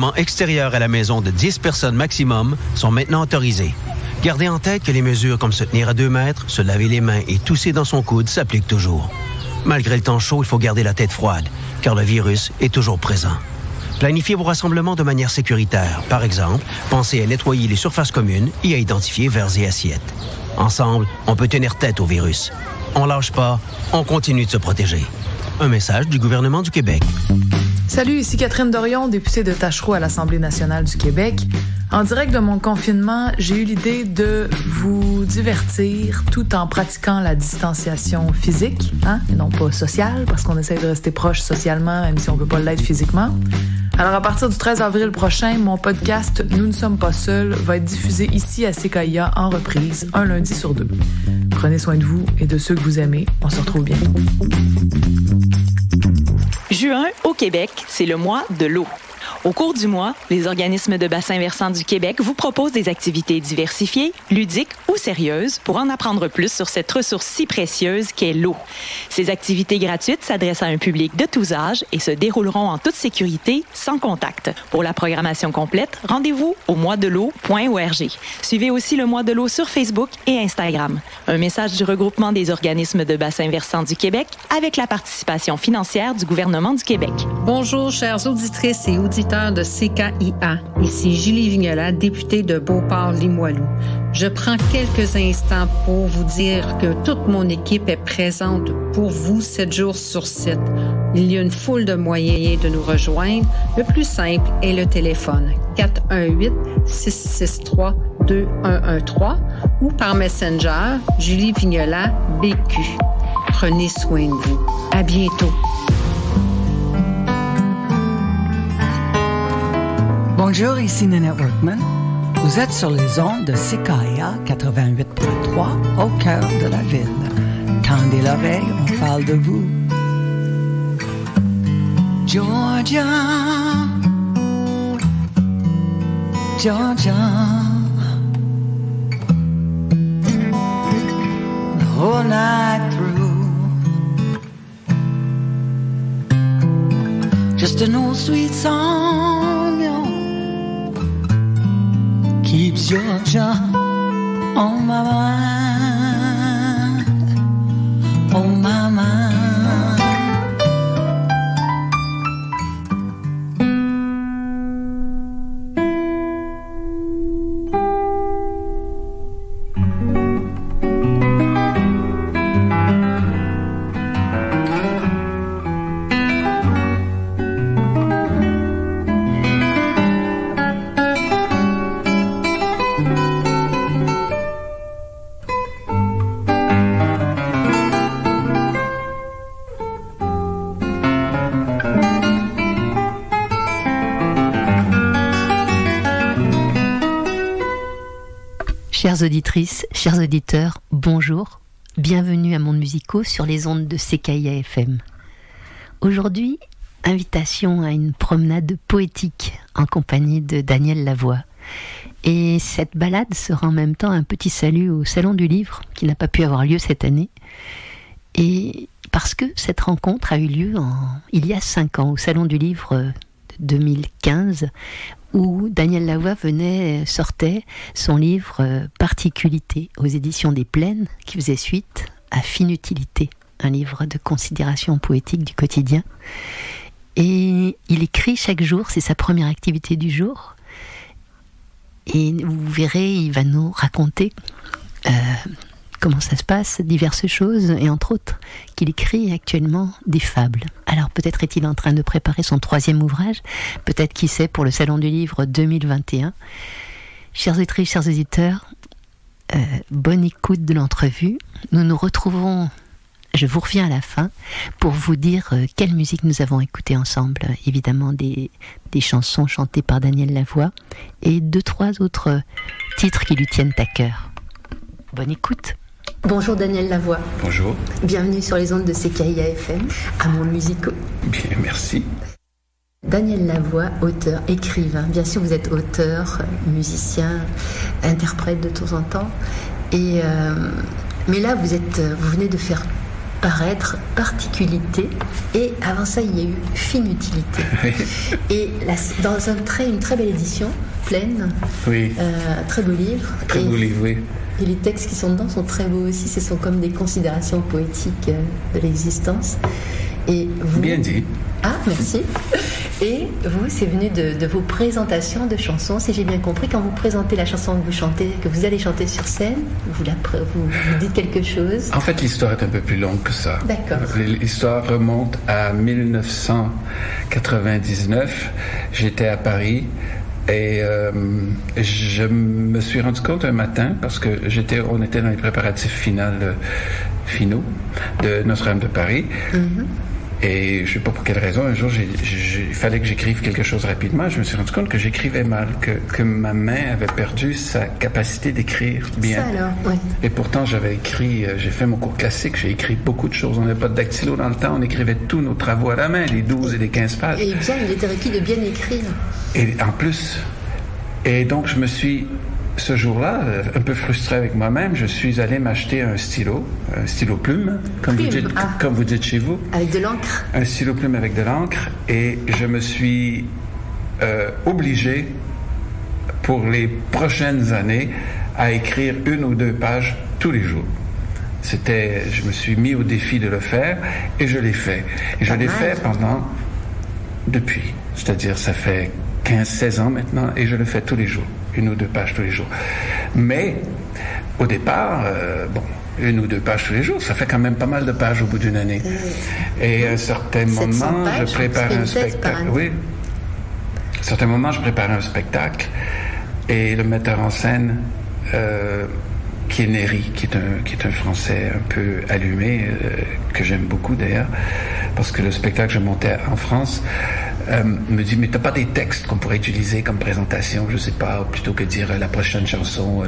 Extérieurs à la maison de 10 personnes maximum sont maintenant autorisés. Gardez en tête que les mesures comme se tenir à 2 mètres, se laver les mains et tousser dans son coude s'appliquent toujours. Malgré le temps chaud, il faut garder la tête froide, car le virus est toujours présent. Planifiez vos rassemblements de manière sécuritaire. Par exemple, pensez à nettoyer les surfaces communes et à identifier verres et assiettes. Ensemble, on peut tenir tête au virus. On lâche pas, on continue de se protéger. Un message du gouvernement du Québec. Salut, ici Catherine Dorion, députée de Tachereau à l'Assemblée nationale du Québec. En direct de mon confinement, j'ai eu l'idée de vous divertir tout en pratiquant la distanciation physique, et non pas sociale, parce qu'on essaie de rester proche socialement, même si on ne peut pas l'être physiquement. Alors, à partir du 13 avril prochain, mon podcast « Nous ne sommes pas seuls » va être diffusé ici à CKIA en reprise, un lundi sur 2. Prenez soin de vous et de ceux que vous aimez. On se retrouve bientôt. Juin, au Québec, c'est le mois de l'eau. Au cours du mois, les organismes de bassin versant du Québec vous proposent des activités diversifiées, ludiques ou sérieuses pour en apprendre plus sur cette ressource si précieuse qu'est l'eau. Ces activités gratuites s'adressent à un public de tous âges et se dérouleront en toute sécurité, sans contact. Pour la programmation complète, rendez-vous au moisdel'eau.org. Suivez aussi le mois de l'eau sur Facebook et Instagram. Un message du regroupement des organismes de bassin versant du Québec avec la participation financière du gouvernement du Québec. Bonjour, chères auditrices et auditeurs de CKIA. Ici Julie Vignola, députée de Beauport-Limoilou. Je prends quelques instants pour vous dire que toute mon équipe est présente pour vous 7 jours sur 7. Il y a une foule de moyens de nous rejoindre. Le plus simple est le téléphone 418-663-2113 ou par Messenger Julie Vignola BQ. Prenez soin de vous. À bientôt. Bonjour, ici Nanette Workman. Vous êtes sur les ondes de CKIA 88.3 au cœur de la ville. Tendez l'oreille, on parle de vous. Georgia, Georgia, the whole night through, just an old sweet song, keeps Georgia on my mind, on my mind. Chères auditrices, chers auditeurs, bonjour. Bienvenue à Mondes musicaux sur les ondes de CKIA FM. Aujourd'hui, invitation à une promenade poétique en compagnie de Daniel Lavoie. Et cette balade sera en même temps un petit salut au Salon du Livre qui n'a pas pu avoir lieu cette année. Et parce que cette rencontre a eu lieu il y a 5 ans au Salon du Livre de 2015 où Daniel Lavoie sortait son livre Particulités aux éditions des Plaines, qui faisait suite à Fine Utilité, un livre de considération poétique du quotidien. Et il écrit chaque jour, c'est sa première activité du jour. Et vous verrez, il va nous raconter comment ça se passe, diverses choses, et entre autres, qu'il écrit actuellement des fables. Alors peut-être est-il en train de préparer son 3e ouvrage, peut-être qui sait pour le Salon du Livre 2021. Chers auditrices, chers auditeurs, bonne écoute de l'entrevue. Nous nous retrouvons, je vous reviens à la fin, pour vous dire quelle musique nous avons écoutée ensemble. Évidemment des chansons chantées par Daniel Lavoie et 2-3 autres titres qui lui tiennent à cœur. Bonne écoute. Bonjour Daniel Lavoie. Bonjour. Bienvenue sur les ondes de CKIA FM, à Mondes musicaux. Bien, merci. Daniel Lavoie, auteur, écrivain. Bien sûr, vous êtes auteur, musicien, interprète de temps en temps. Mais là, vous venez de faire paraître Particulités, et avant ça il y a eu Fine Utilité. Et dans une très belle édition, pleine, très beau livre. Très beau livre, oui. Et les textes qui sont dedans sont très beaux aussi, ce sont comme des considérations poétiques de l'existence. Et vous... Bien dit. Ah, merci. Et vous, c'est venu de vos présentations de chansons, si j'ai bien compris. Quand vous présentez la chanson que vous chantez, que vous allez chanter sur scène, vous dites quelque chose. En fait, l'histoire est un peu plus longue que ça. D'accord. L'histoire remonte à 1999. J'étais à Paris. Et je me suis rendu compte un matin, parce que on était dans les préparatifs finaux de Notre-Dame de Paris. Mm-hmm. Et je ne sais pas pour quelle raison, un jour, il fallait que j'écrive quelque chose rapidement. Je me suis rendu compte que j'écrivais mal, que ma main avait perdu sa capacité d'écrire bien. Ça alors, oui. Et pourtant, j'ai fait mon cours classique, j'ai écrit beaucoup de choses. On n'avait pas de dactylo dans le temps, on écrivait tous nos travaux à la main, les 12 et les 15 pages. Et bien, il était requis de bien écrire. Et en plus, et donc je me suis, ce jour-là, un peu frustré avec moi-même, je suis allé m'acheter un stylo plume, comme vous dites chez vous. Avec de l'encre. Un stylo plume avec de l'encre, et je me suis obligé, pour les prochaines années, à écrire 1 ou 2 pages tous les jours. Je me suis mis au défi de le faire, et je l'ai fait. Et je l'ai fait depuis. C'est-à-dire, ça fait 15-16 ans maintenant, et je le fais tous les jours. 1 ou 2 pages tous les jours. Mais, au départ, 1 ou 2 pages tous les jours, ça fait quand même pas mal de pages au bout d'une année. Et à un certain moment, je préparais un spectacle. Oui. À un certain moment, je préparais un spectacle, et le metteur en scène, qui est Néry, qui est un Français un peu allumé, que j'aime beaucoup d'ailleurs, parce que le spectacle que je montais en France, me dit, mais t'as pas des textes qu'on pourrait utiliser comme présentation, je sais pas, plutôt que dire la prochaine chanson.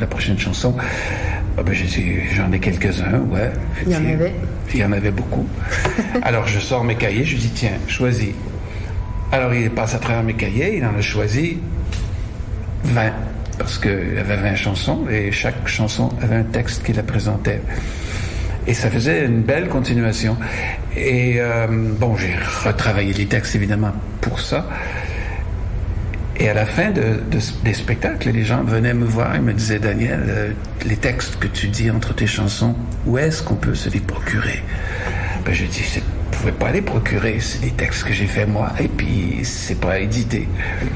J'ai dit, j'en ai quelques-uns, ouais. Il y en avait. Il y en avait beaucoup. Alors je sors mes cahiers, je lui dis, tiens, choisis. Alors il passe à travers mes cahiers, il en a choisi 20, parce qu'il y avait 20 chansons, et chaque chanson avait un texte qui la présentait. Et ça faisait une belle continuation. Et j'ai retravaillé les textes évidemment pour ça. Et à la fin des spectacles, les gens venaient me voir et me disaient, Daniel, les textes que tu dis entre tes chansons, où est-ce qu'on peut se les procurer? Je dis, vous ne pouvez pas les procurer, c'est des textes que j'ai fait moi, et puis c'est pas édité.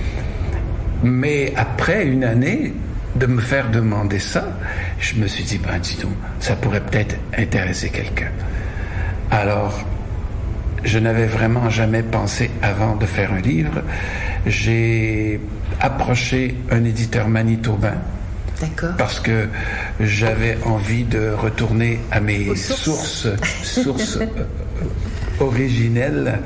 Mais après une année de me faire demander ça, je me suis dit, dis donc, ça pourrait peut-être intéresser quelqu'un. Alors, je n'avais vraiment jamais pensé avant de faire un livre. J'ai approché un éditeur manitobain. D'accord. Parce que j'avais envie de retourner à mes sources originales.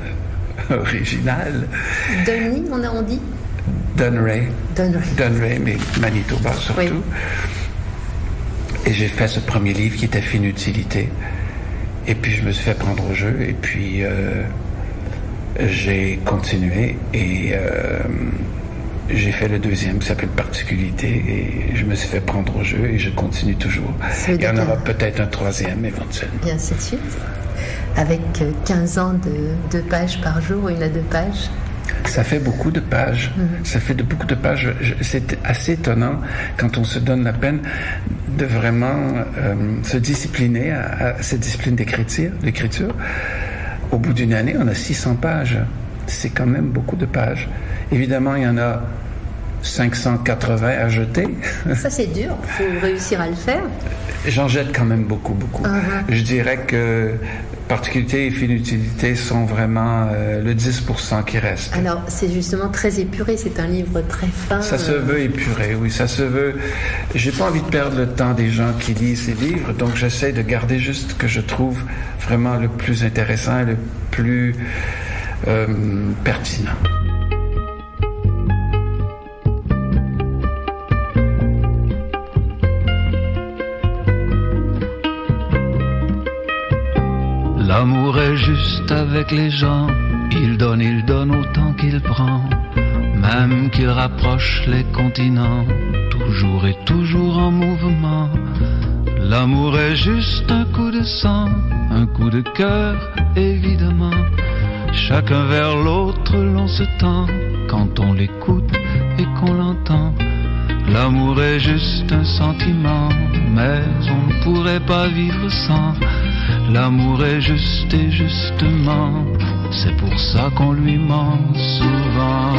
Dunny, on dit Dunray, mais Manitoba surtout. Oui. Et j'ai fait ce premier livre qui était Fine Utilité. Et puis je me suis fait prendre au jeu, et puis j'ai continué, et j'ai fait le deuxième qui s'appelle Particulités, et je me suis fait prendre au jeu, et je continue toujours. Il y en aura peut-être un troisième éventuellement. Et ainsi de suite. Avec 15 ans de 2 pages par jour, 1 à 2 pages. Ça fait beaucoup de pages. Ça fait beaucoup de pages. C'est assez étonnant quand on se donne la peine de vraiment se discipliner à cette discipline d'écriture. Au bout d'une année, on a 600 pages. C'est quand même beaucoup de pages. Évidemment, il y en a 580 à jeter. Ça, c'est dur. Il faut réussir à le faire. J'en jette quand même beaucoup. Uh-huh. Je dirais que Particulités et Fine Utilité sont vraiment le 10% qui reste. Alors, c'est justement très épuré. C'est un livre très fin. Ça se veut épuré, oui. Ça se veut... J'ai pas envie de perdre le temps des gens qui lisent ces livres, donc j'essaie de garder juste ce que je trouve vraiment le plus intéressant et le plus pertinent. L'amour est juste avec les gens, il donne autant qu'il prend, même qu'il rapproche les continents, toujours et toujours en mouvement. L'amour est juste un coup de sang, un coup de cœur, évidemment. Chacun vers l'autre l'on se tend quand on l'écoute et qu'on l'entend. L'amour est juste un sentiment, mais on ne pourrait pas vivre sans. L'amour est juste et justement, c'est pour ça qu'on lui ment souvent.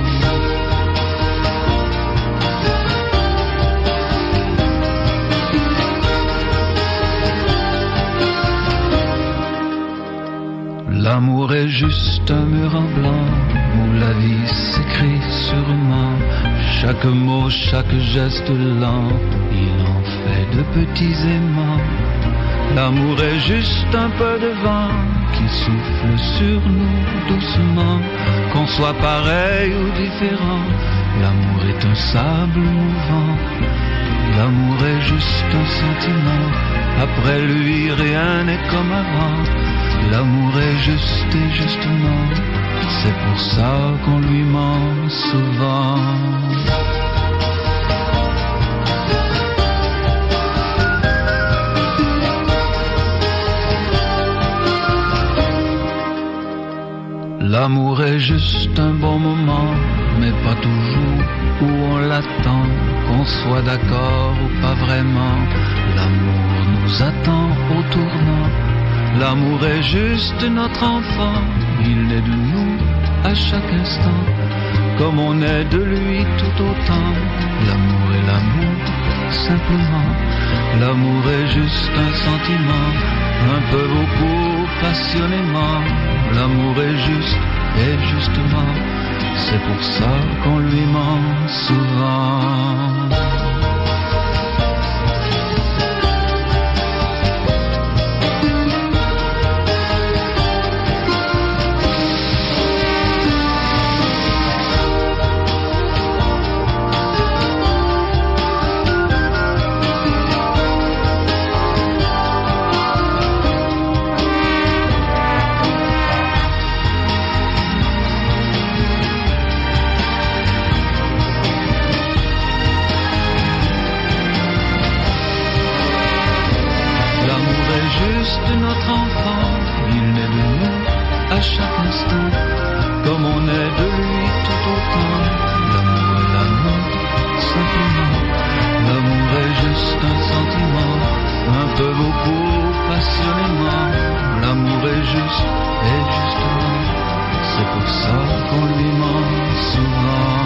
L'amour est juste un mur en blanc où la vie s'écrit sûrement. Chaque mot, chaque geste lent, il en fait de petits aimants. L'amour est juste un peu de vent qui souffle sur nous doucement. Qu'on soit pareil ou différent, l'amour est un sable mouvant. L'amour est juste un sentiment, après lui rien n'est comme avant. L'amour est juste et justement, c'est pour ça qu'on lui ment souvent. L'amour est juste un bon moment, mais pas toujours où on l'attend. Qu'on soit d'accord ou pas vraiment, l'amour nous attend au tournant. L'amour est juste notre enfant, il naît de nous à chaque instant, comme on est de lui tout autant. L'amour est l'amour, simplement. L'amour est juste un sentiment, un peu, beaucoup, passionnément. L'amour est juste et justement, c'est pour ça qu'on lui ment souvent. Comme on est de lui tout autant. L'amour est l'amour, simplement. L'amour est juste un sentiment, un peu, beaucoup, passionnément. L'amour est juste et justement, c'est pour ça qu'on lui ment souvent.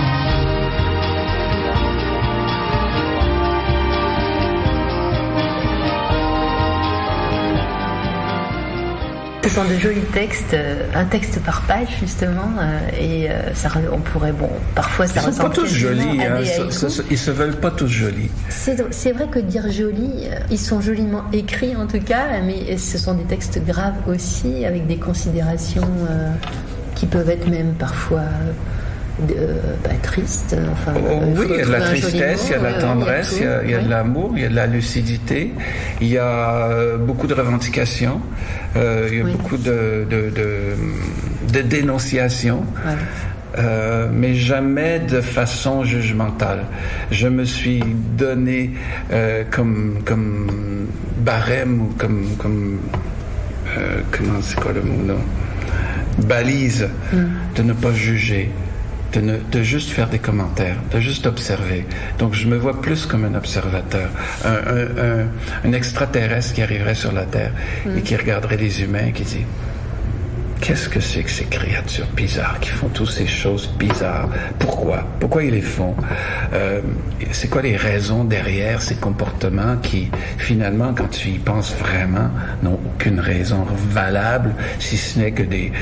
Ce sont de jolis textes, un texte par page justement, et ça, on pourrait, bon, parfois ça ressemble. Ils sont pas tous jolis, hein, ils se veulent pas tous jolis. C'est vrai que dire joli, ils sont joliment écrits en tout cas, mais ce sont des textes graves aussi, avec des considérations qui peuvent être même parfois triste. Enfin, oui, il y a de la tristesse, il y a de la tendresse, il y a de l'amour, il y a de la lucidité, il y a beaucoup de revendications, il y a beaucoup de dénonciations. Ouais. Mais jamais de façon jugementale. Je me suis donné comme barème ou comme comment c'est quoi le mot là? Balise de ne pas juger. De juste faire des commentaires, de juste observer. Donc je me vois plus comme un observateur, un extraterrestre qui arriverait sur la Terre et qui regarderait les humains et qui dit qu'est-ce que c'est que ces créatures bizarres qui font toutes ces choses bizarres? Pourquoi ils les font? C'est quoi les raisons derrière ces comportements qui, finalement, quand tu y penses vraiment, n'ont aucune raison valable, si ce n'est que des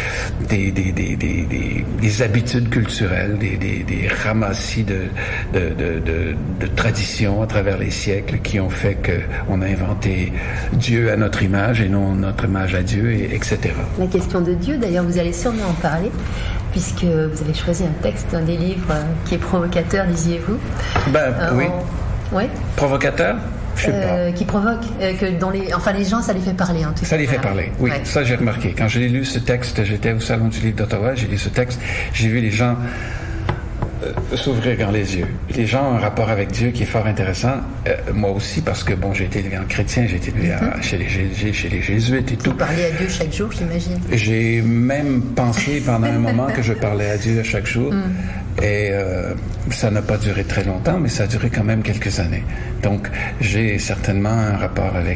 habitudes culturelles, des ramassis de traditions à travers les siècles qui ont fait qu'on a inventé Dieu à notre image et non notre image à Dieu, etc. La question de Dieu, d'ailleurs, vous allez sûrement en parler, puisque vous avez choisi un texte d'un des livres qui est provocateur, disiez-vous. Oui. Oui. Provocateur? Je sais pas. Qui provoque, les gens, ça les fait parler en tout cas. Ça les fait parler, oui. Ouais. Ça, j'ai remarqué. Quand j'ai lu ce texte, j'étais au Salon du Livre d'Ottawa, j'ai lu ce texte, j'ai vu les gens s'ouvrir grand les yeux. Les gens ont un rapport avec Dieu qui est fort intéressant. Moi aussi, parce que bon, j'ai été élevé en chrétien, j'ai été élevé chez les jésuites et tout. Vous parlez à Dieu chaque jour, j'imagine. J'ai même pensé pendant un moment que je parlais à Dieu chaque jour. Et ça n'a pas duré très longtemps, mais ça a duré quand même quelques années. Donc, j'ai certainement un rapport avec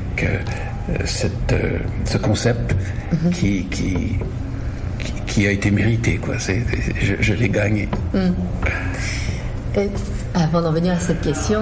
ce concept qui a été mérité, quoi. Je l'ai gagné. Et avant d'en venir à cette question,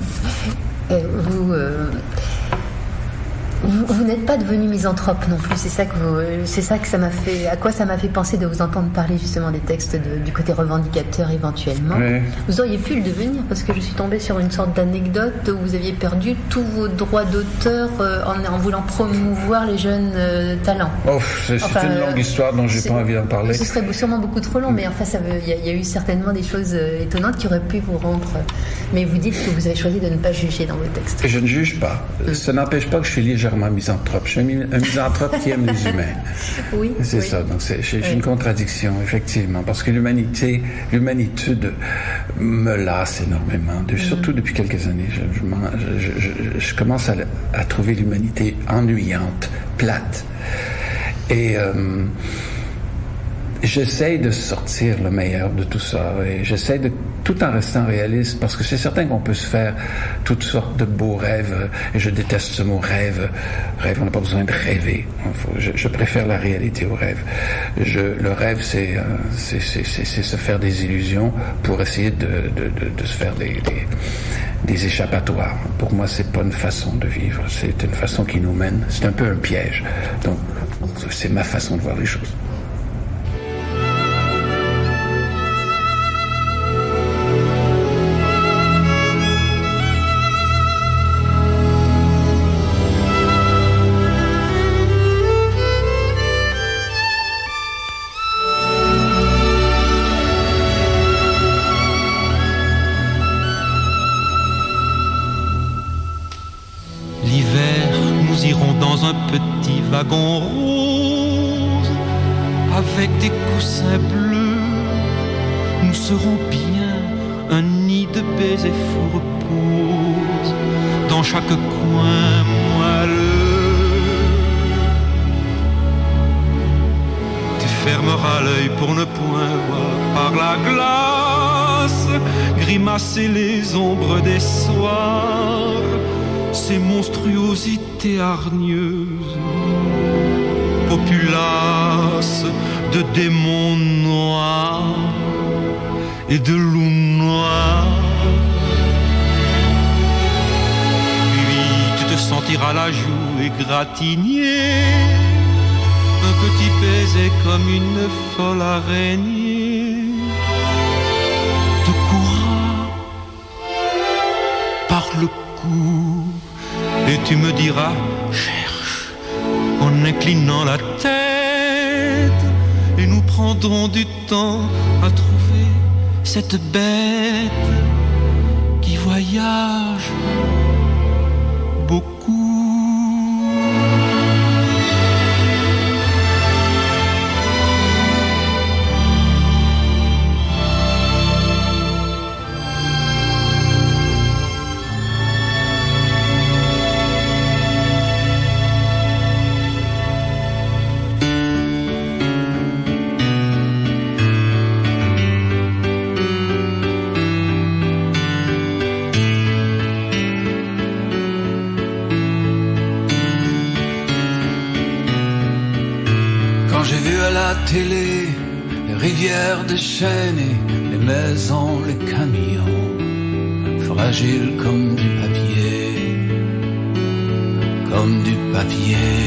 vous n'êtes pas devenu misanthrope non plus. C'est ça que ça m'a fait. À quoi ça m'a fait penser de vous entendre parler justement des textes du côté revendicateur éventuellement. Oui. Vous auriez pu le devenir parce que je suis tombée sur une sorte d'anecdote où vous aviez perdu tous vos droits d'auteur en voulant promouvoir les jeunes talents. C'est une longue histoire dont j'ai pas envie d'en parler. Ce serait sûrement beaucoup trop long, mais enfin il y a eu certainement des choses étonnantes qui auraient pu vous rendre. Mais vous dites que vous avez choisi de ne pas juger dans vos textes. Je ne juge pas. Ça n'empêche pas que je suis légèrement misanthrope. Je suis un misanthrope qui aime les humains. Oui. C'est ça. Donc j'ai une contradiction, effectivement, parce que l'humanitude me lasse énormément. Surtout depuis quelques années. Je commence à trouver l'humanité ennuyante, plate. Et j'essaye de sortir le meilleur de tout ça, et j'essaye tout en restant réaliste, parce que c'est certain qu'on peut se faire toutes sortes de beaux rêves, et je déteste ce mot rêve. Rêve, on n'a pas besoin de rêver. Je préfère la réalité au rêve. Le rêve, c'est se faire des illusions pour essayer de se faire des échappatoires. Pour moi, c'est pas une façon de vivre, c'est une façon qui nous mène. C'est un peu un piège. Donc, c'est ma façon de voir les choses. Wagon rose, avec des coussins bleus, nous serons bien un nid de baisers fous repose, dans chaque coin moelleux. Tu fermeras l'œil pour ne point voir par la glace grimacer les ombres des soirs, ces monstruosités hargneuses, populaces de démons noirs et de loups noirs. Puis tu te sentiras la joue égratignée, un petit baiser comme une folle araignée te courra par le cou. Et tu me diras, cherche, en inclinant la tête, et nous prendrons du temps à trouver cette bête qui voyage beaucoup. Télé, les rivières déchaînées, les maisons, les camions, fragiles comme du papier, comme du papier.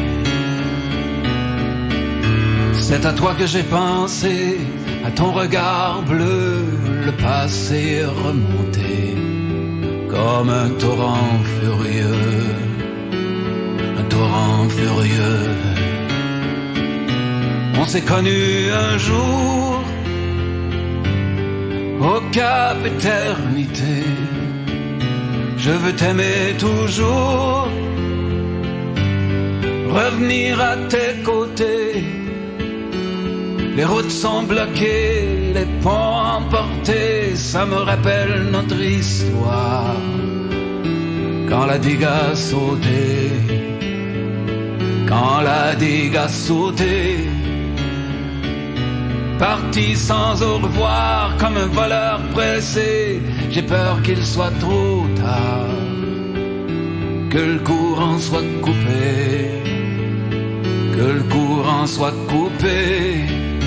C'est à toi que j'ai pensé, à ton regard bleu, le passé remonté, comme un torrent furieux, un torrent furieux. On s'est connus un jour au Cap Éternité. Je veux t'aimer toujours, revenir à tes côtés. Les routes sont bloquées, les ponts emportés, ça me rappelle notre histoire. Quand la digue a sauté, quand la digue a sauté, parti sans au revoir comme un voleur pressé, j'ai peur qu'il soit trop tard, que le courant soit coupé, que le courant soit coupé.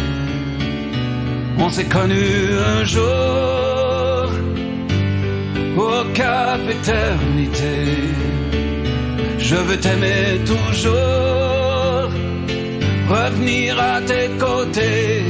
On s'est connus un jour au Cap Éternité. Je veux t'aimer toujours, revenir à tes côtés.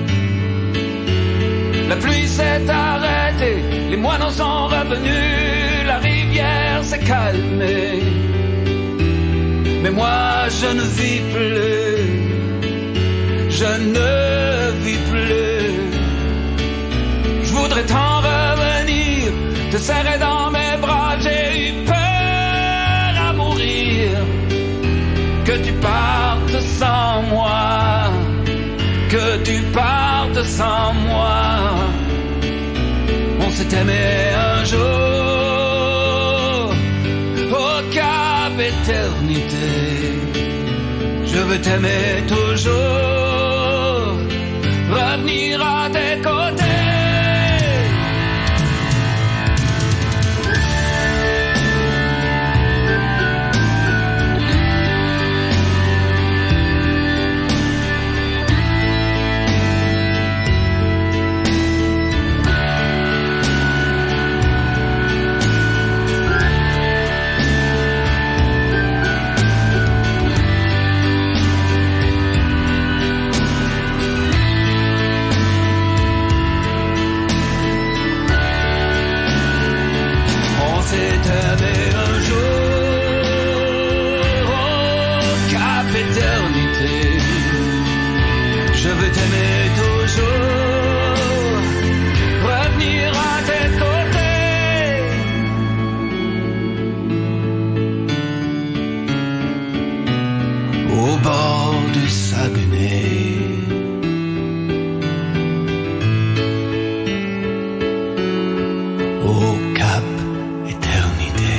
La pluie s'est arrêtée, les moineaux sont revenus, la rivière s'est calmée. Mais moi je ne vis plus, je ne vis plus. Je voudrais t'en revenir, te serrer dans mes bras, j'ai eu peur à mourir, que tu partes sans moi, que tu partes sans moi. On s'est aimé un jour au Cap Éternité. Je veux t'aimer toujours, revenir à tes côtés. Je veux t'aimer toujours, revenir à tes côtés. Au bord du Saguenay, au Cap Éternité.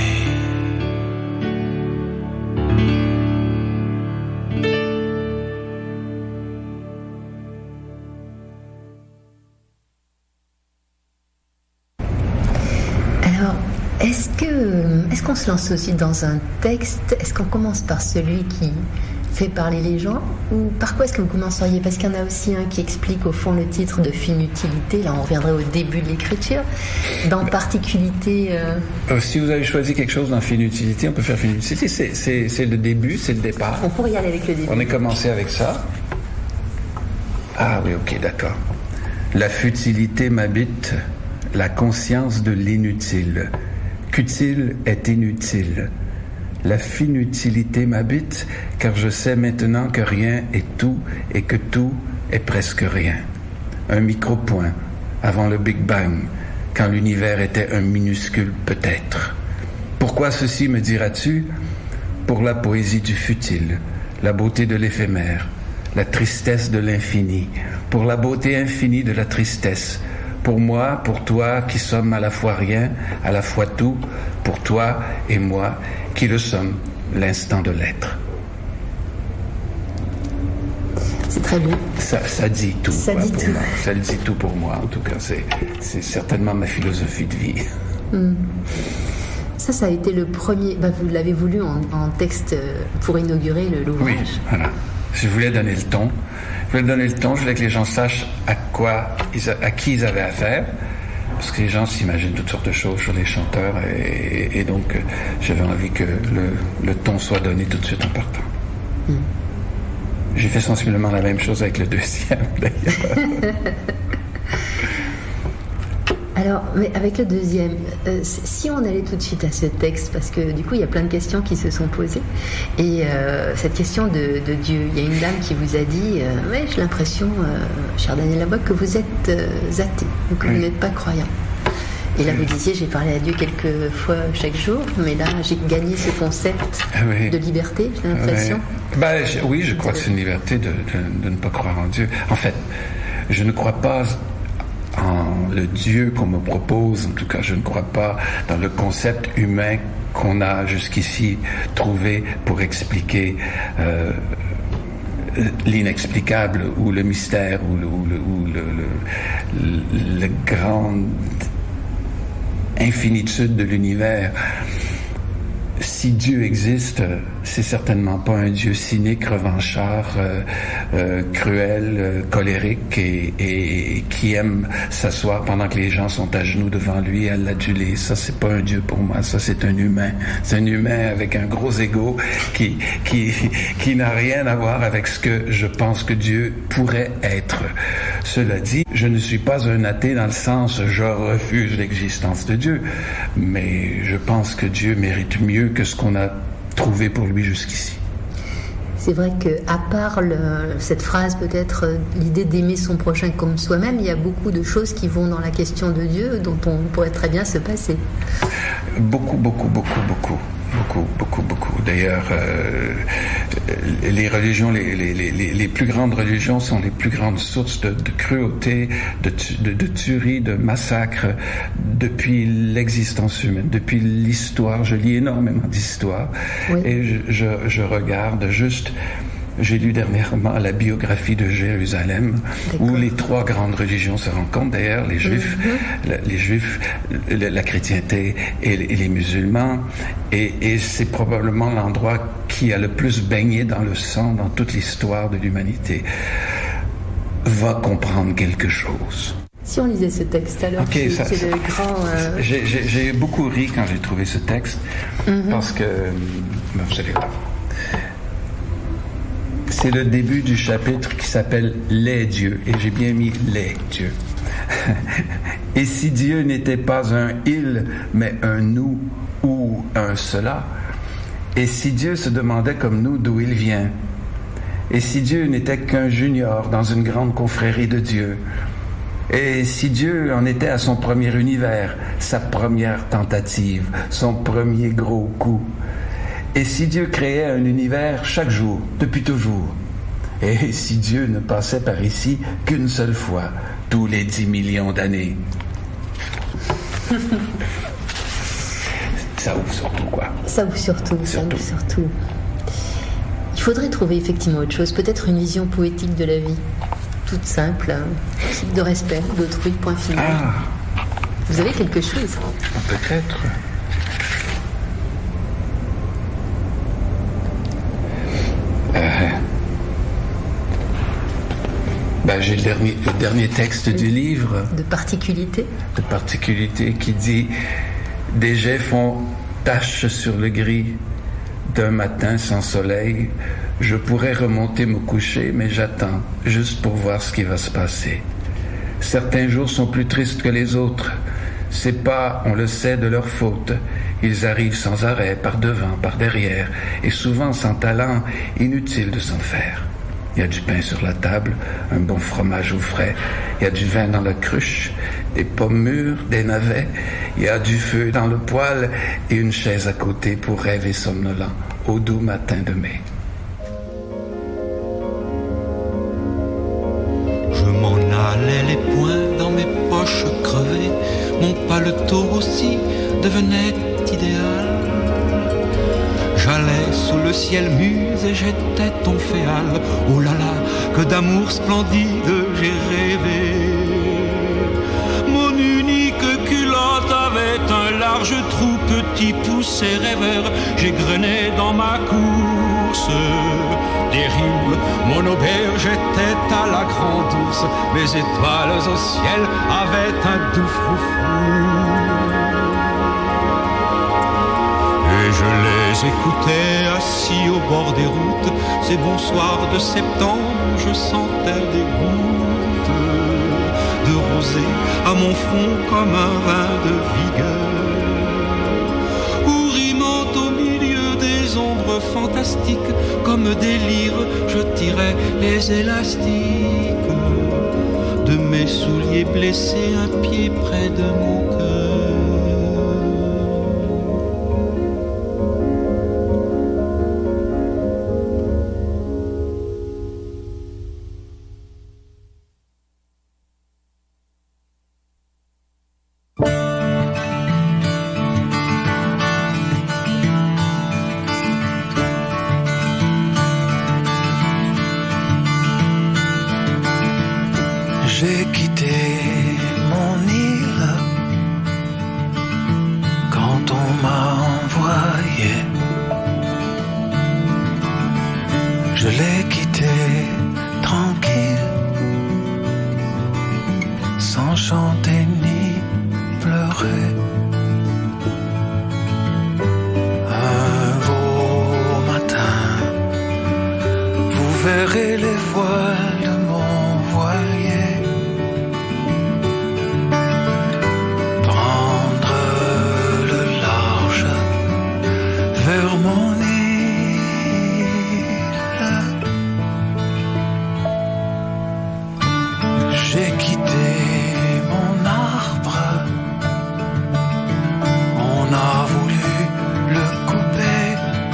Est-ce qu'on se lance aussi dans un texte? Est-ce qu'on commence par celui qui fait parler les gens? Ou par quoi est-ce que vous commenceriez? Parce qu'il y en a aussi un qui explique au fond le titre de Fine Utilité. Là, on reviendrait au début de l'écriture. Dans Particulités... Si vous avez choisi quelque chose dans Fine Utilité, on peut faire Fine Utilité. C'est le début, c'est le départ. On pourrait y aller avec le début. On est commencé avec ça. Ah oui, ok, d'accord. La futilité m'habite, la conscience de l'inutile. Qu'utile est inutile. La fine utilité m'habite, car je sais maintenant que rien est tout et que tout est presque rien. Un micro-point avant le Big Bang, quand l'univers était un minuscule peut-être. Pourquoi ceci, me diras-tu? Pour la poésie du futile, la beauté de l'éphémère, la tristesse de l'infini, pour la beauté infinie de la tristesse. Pour moi, pour toi, qui sommes à la fois rien, à la fois tout, pour toi et moi, qui le sommes, l'instant de l'être. C'est très beau. Ça dit tout. Ça dit tout. Ça dit tout pour moi, en tout cas. C'est certainement ma philosophie de vie. Ça a été le premier... vous l'avez voulu en texte pour inaugurer l'ouvrage. Oui, voilà. Je voulais donner le ton. Je voulais que les gens sachent à qui ils avaient affaire, parce que les gens s'imaginent toutes sortes de choses sur les chanteurs, et donc j'avais envie que le ton soit donné tout de suite en partant. J'ai fait sensiblement la même chose avec le deuxième, d'ailleurs. Alors, mais avec le deuxième, si on allait tout de suite à ce texte, parce que du coup, il y a plein de questions qui se sont posées, et cette question de Dieu, il y a une dame qui vous a dit, ouais, j'ai l'impression, cher Daniel Lavoie, que vous êtes athée, ou que vous n'êtes pas croyant. Et là, vous disiez, j'ai parlé à Dieu quelques fois chaque jour, mais là, j'ai gagné ce concept de liberté, j'ai l'impression. Oui, je crois que c'est une liberté de ne pas croire en Dieu. En fait, je ne crois pas en le Dieu qu'on me propose. En tout cas, je ne crois pas dans le concept humain qu'on a jusqu'ici trouvé pour expliquer l'inexplicable ou le mystère ou le grande infinitude de l'univers. Si Dieu existe, c'est certainement pas un Dieu cynique, revanchard, cruel, colérique et qui aime s'asseoir pendant que les gens sont à genoux devant lui à l'aduler. Ça, c'est pas un Dieu pour moi. Ça, c'est un humain. C'est un humain avec un gros ego qui n'a rien à voir avec ce que je pense que Dieu pourrait être. Cela dit, je ne suis pas un athée dans le sens je refuse l'existence de Dieu, mais je pense que Dieu mérite mieux que ce qu'on a trouvé pour lui jusqu'ici. C'est vrai qu'à part cette phrase, peut-être l'idée d'aimer son prochain comme soi-même, il y a beaucoup de choses qui vont dans la question de Dieu dont on pourrait très bien se passer. Beaucoup. D'ailleurs, les religions, les plus grandes religions sont les plus grandes sources de cruauté, de tuerie, de massacre depuis l'existence humaine, depuis l'histoire. Je lis énormément d'histoires et je regarde juste. J'ai lu dernièrement la biographie de Jérusalem, où les trois grandes religions se rencontrent. D'ailleurs, les Juifs, la chrétienté et les musulmans. Et c'est probablement l'endroit qui a le plus baigné dans le sang dans toute l'histoire de l'humanité. Va comprendre quelque chose. Si on lisait ce texte, alors c'est le grand... J'ai beaucoup ri quand j'ai trouvé ce texte, parce que... vous savez pas. C'est le début du chapitre qui s'appelle « Les dieux », et j'ai bien mis « les dieux ». Et si Dieu n'était pas un « il », mais un « nous » ou un « cela », et si Dieu se demandait comme nous d'où il vient, et si Dieu n'était qu'un junior dans une grande confrérie de Dieu, et si Dieu en était à son premier univers, sa première tentative, son premier gros coup, et si Dieu créait un univers chaque jour, depuis toujours, et si Dieu ne passait par ici qu'une seule fois, tous les 10 millions d'années. Ça ouvre surtout, quoi. Ça ouvre surtout. Il faudrait trouver effectivement autre chose, peut-être une vision poétique de la vie, toute simple, de respect d'autrui, point final. Ah. Vous avez quelque chose? Peut-être. J'ai le dernier texte du livre. De Particulités. De Particulités qui dit « Des jets font tache sur le gris d'un matin sans soleil. Je pourrais remonter me coucher, mais j'attends, juste pour voir ce qui va se passer. Certains jours sont plus tristes que les autres. C'est pas, on le sait, de leur faute. Ils arrivent sans arrêt, par devant, par derrière, et souvent sans talent, inutile de s'en faire. Il y a du pain sur la table, un bon fromage au frais, il y a du vin dans la cruche, des pommes mûres, des navets, il y a du feu dans le poêle et une chaise à côté pour rêver somnolent au doux matin de mai. » Je m'en allais les poings dans mes poches crevées, mon paletot aussi devenait idéal. J'allais sous le ciel muse et j'étais ton féal. Oh là là, que d'amour splendide j'ai rêvé. Mon unique culotte avait un large trou, petit pouce et rêveur. J'égrenais dans ma course des rimes. Mon auberge était à la grande ours. Mes étoiles au ciel avaient un doux froufrou. Et je les écoutais assis au bord des routes. Ces bons soirs de septembre, je sentais des gouttes de rosée à mon front comme un vin de vigueur. Ou rimant au milieu des ombres fantastiques, comme des lyres, je tirais les élastiques de mes souliers blessés, un pied près de mon cœur. pleurer. Un beau matin, vous verrez les voiles de mon voilier prendre le large vers mon île. J'ai quitté mon arbre, on a voulu le couper.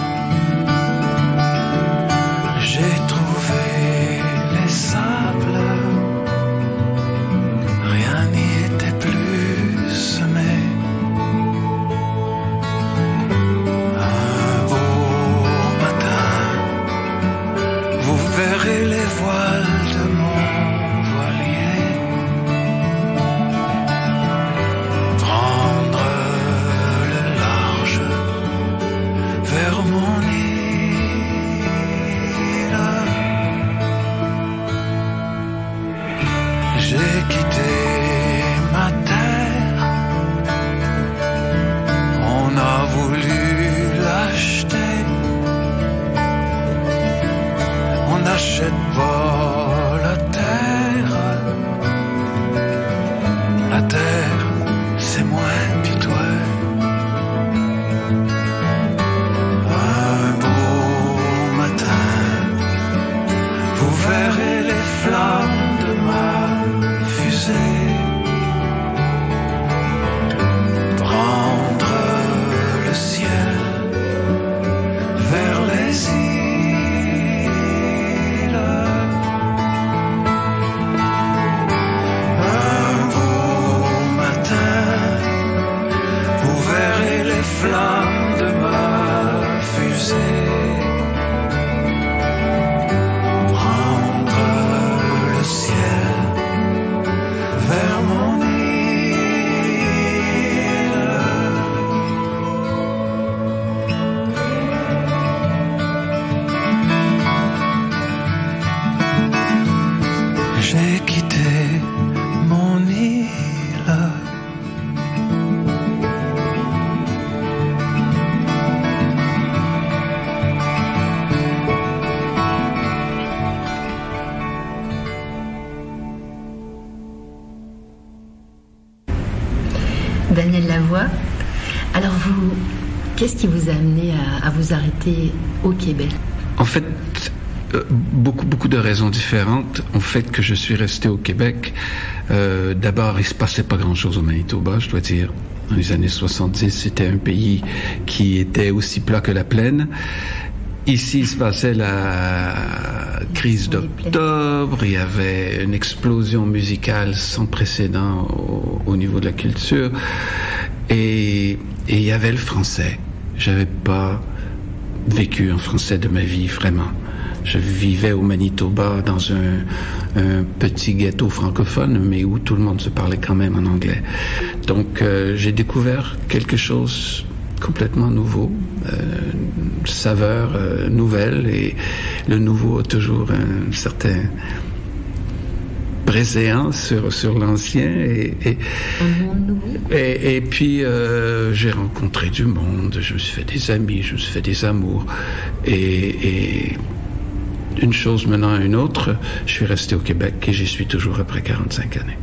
J'ai trouvé les sables, rien n'y était plus semé. Un beau matin, vous verrez les voiles de mon voilier prendre le large vers mon île. J'ai quitté ma terre, on a voulu l'acheter. On n'achète pas la terre. La terre, c'est moins pitoyable. Un beau matin, vous verrez les flammes de ma fusée prendre le ciel vers les îles. Un beau matin, vous verrez les flammes de ma fusée prendre le ciel vers mon île. J'ai quitté mon île. Daniel Lavoie, alors vous, qu'est-ce qui vous a amené à vous arrêter au Québec? En fait, beaucoup de raisons différentes ont fait que je suis resté au Québec. D'abord, il se passait pas grand-chose au Manitoba, je dois dire. Dans les années 70, c'était un pays qui était aussi plat que la plaine. Ici, il se passait la crise d'octobre, il y avait une explosion musicale sans précédent au niveau de la culture, et il y avait le français. J'avais pas vécu en français de ma vie, vraiment. Je vivais au Manitoba dans un petit ghetto francophone, mais où tout le monde se parlait quand même en anglais. Donc, j'ai découvert quelque chose complètement nouveau, saveur nouvelle, et le nouveau a toujours un certain préséance sur l'ancien, et puis j'ai rencontré du monde, je me suis fait des amis, je me suis fait des amours, et une chose menant à une autre, je suis resté au Québec et j'y suis toujours après 45 années.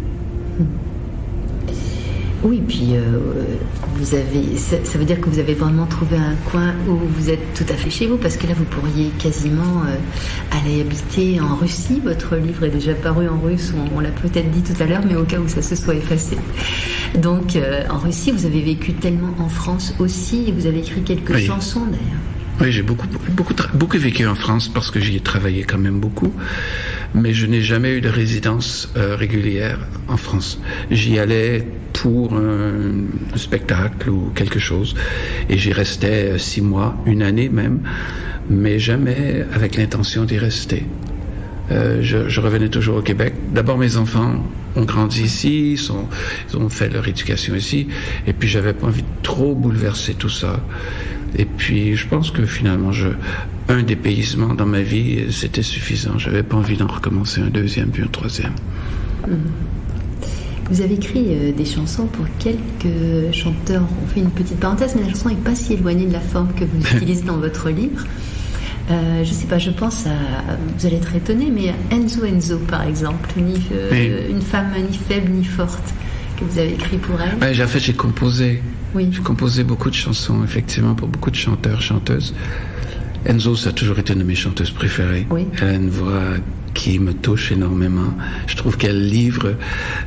Oui, puis ça veut dire que vous avez vraiment trouvé un coin où vous êtes tout à fait chez vous, parce que là, vous pourriez quasiment aller habiter en Russie. Votre livre est déjà paru en russe, on l'a peut-être dit tout à l'heure, mais au cas où ça se soit effacé. Donc, en Russie, vous avez vécu tellement en France aussi, et vous avez écrit quelques chansons, d'ailleurs. Oui, j'ai beaucoup vécu en France parce que j'y ai travaillé quand même beaucoup, mais je n'ai jamais eu de résidence régulière en France. J'y allais pour un spectacle ou quelque chose, et j'y restais 6 mois, 1 année même, mais jamais avec l'intention d'y rester. Je revenais toujours au Québec. D'abord, mes enfants ont grandi ici, ils ont fait leur éducation ici, et puis j'avais pas envie de trop bouleverser tout ça. Et puis, je pense que finalement, un dépaysement dans ma vie, c'était suffisant. J'avais pas envie d'en recommencer un deuxième, puis un troisième. Vous avez écrit des chansons pour quelques chanteurs. On fait une petite parenthèse, mais la chanson n'est pas si éloignée de la forme que vous utilisez dans votre livre. Je sais pas, je pense à, vous allez être étonné, mais à Enzo, par exemple, une femme ni faible ni forte, que vous avez écrit pour elle. Ouais, en fait, j'ai composé. Oui. J'ai composé beaucoup de chansons, effectivement, pour beaucoup de chanteurs, chanteuses. Enzo, ça a toujours été une de mes chanteuses préférées. Oui. Elle a une voix qui me touche énormément. Je trouve qu'elle livre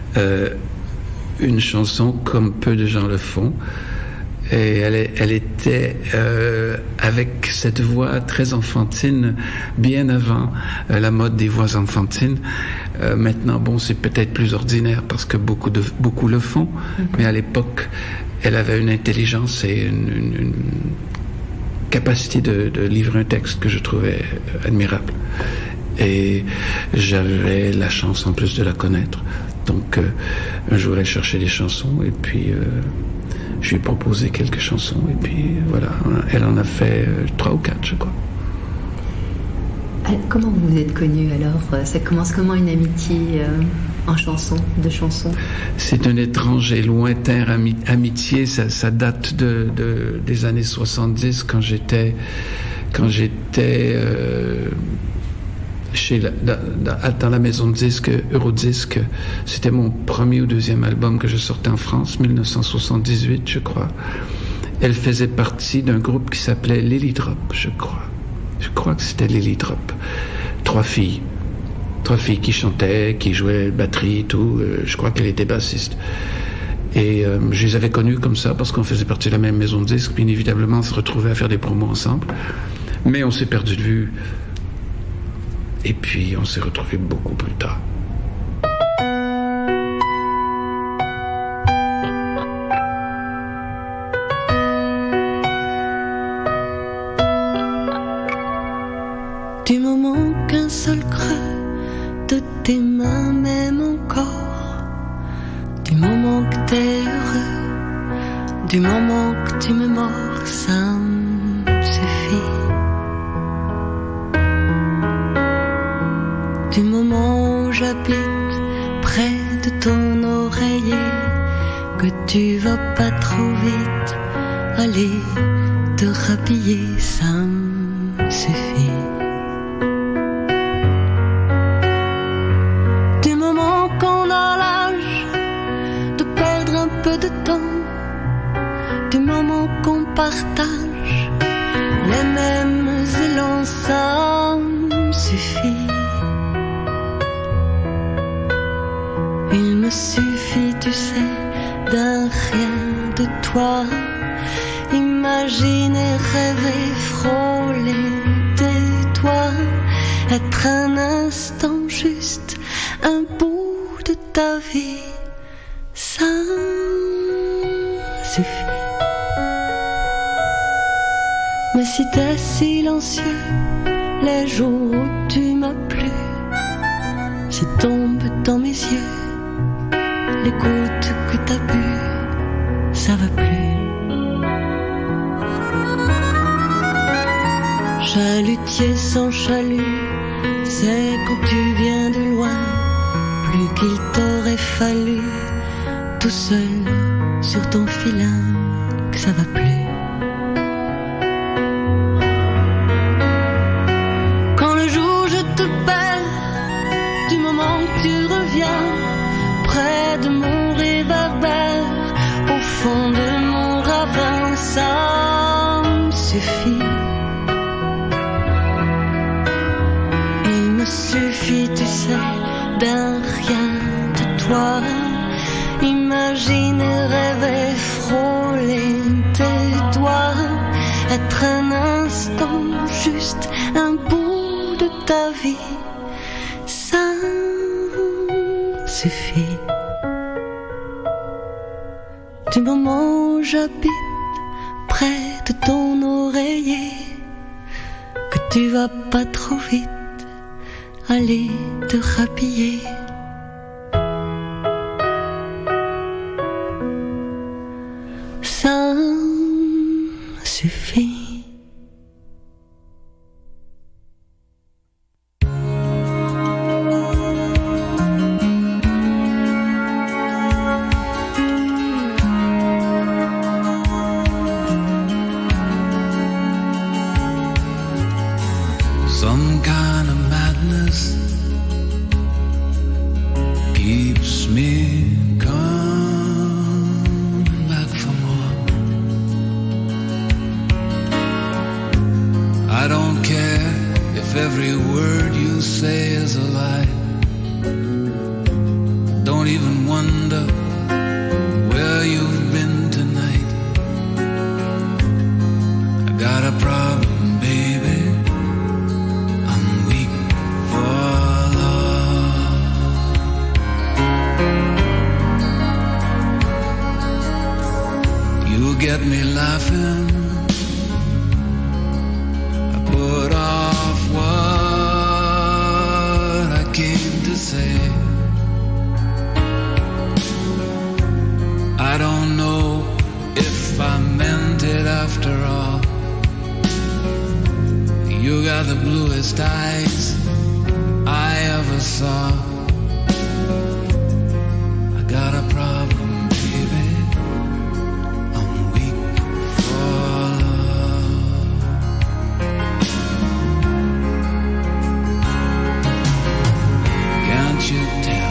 une chanson comme peu de gens le font. Et elle était avec cette voix très enfantine bien avant la mode des voix enfantines. Maintenant, bon, c'est peut-être plus ordinaire parce que beaucoup le font, mais à l'époque, elle avait une intelligence et une capacité de livrer un texte que je trouvais admirable. Et j'avais la chance en plus de la connaître. Donc, un jour, elle cherchait des chansons et puis je lui ai proposé quelques chansons et puis voilà, elle en a fait 3 ou 4, je crois. Comment vous vous êtes connus alors? Ça commence comment une amitié en chanson, de chansons? C'est un étrange et lointain amitié, ça date des années 70 quand j'étais dans la maison de disques Eurodisque. C'était mon premier ou deuxième album que je sortais en France, 1978, je crois. Elle faisait partie d'un groupe qui s'appelait Lily Drop, je crois. Je crois que c'était Lily Drop. 3 filles qui chantaient, qui jouaient batterie et tout. Je crois qu'elle était bassiste. Et je les avais connues comme ça parce qu'on faisait partie de la même maison de disques. Puis inévitablement, on se retrouvait à faire des promos ensemble. Mais on s'est perdu de vue. Et puis, on s'est retrouvés beaucoup plus tard. Du moment qu'un seul creux de tes mains m'aime encore, du moment que t'es heureux, du moment que tu me mords, ça me suffit. Du moment où j'habite près de ton oreiller, que tu vas pas trop vite, aller te rhabiller, ça me suffit. Du moment qu'on a l'âge de perdre un peu de temps, du moment qu'on partage les mêmes élans, ça me suffit. Il me suffit, tu sais, d'un rien de toi. Imaginer, rêver, frôler tes doigts, être un instant juste, un bout de ta vie, ça suffit. Mais si t'es silencieux les jours où tu m'as plu, si tombe dans mes yeux les gouttes que t'as bu, ça va plus. Chalutier sans chalut, c'est quand tu viens de loin, plus qu'il t'aurait fallu, tout seul sur ton filin, que ça va plus. Quand le jour je te perds, du moment que tu reviens, près de mon réverbère, au fond de mon ravin, ça me suffit. Il me suffit, tu sais, d'un rien de toi. Imaginer, rêver, frôler tes doigts, être un instant juste, un bout de ta vie, ça suffit. Du moment où j'habite près de ton oreiller, que tu vas pas trop vite, aller te rhabiller, ça suffit. every word you say is a lie. Don't even wonder where you've been tonight. I got a problem, baby. I'm weak for love. You get me laughing. I put off what I came to say. I don't know if I meant it after all. You got the bluest eyes I ever saw. I got a problem, baby. I'm weak for love. Can't you tell?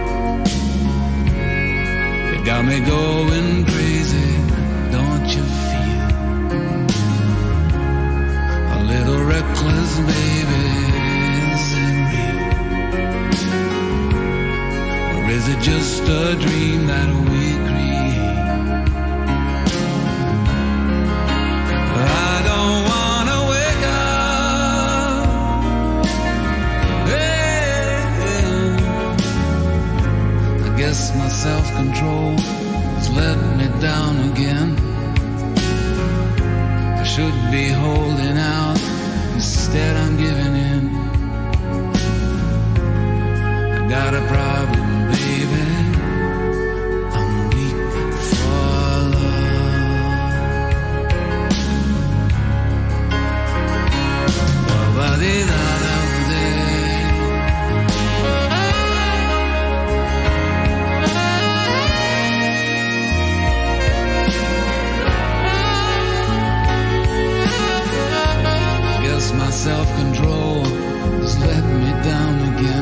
You got me going crazy, don't you feel? A little reckless, baby, is it real? Or is it just a dream that we create? I don't wanna wake up. Hey, I guess my self-control has let me down again. I should be holding out, instead I'm giving in. I got a problem, baby. I'm weak for love. Ba-ba-dee-da-da-dee. My self-control has let me down again.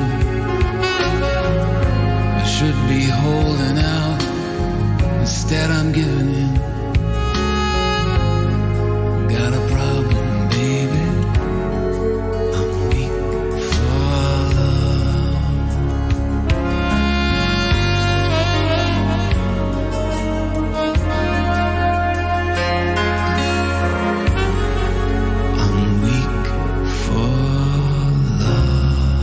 I should be holding out, instead I'm giving in. Got a problem, baby. I'm weak for love. I'm weak for love.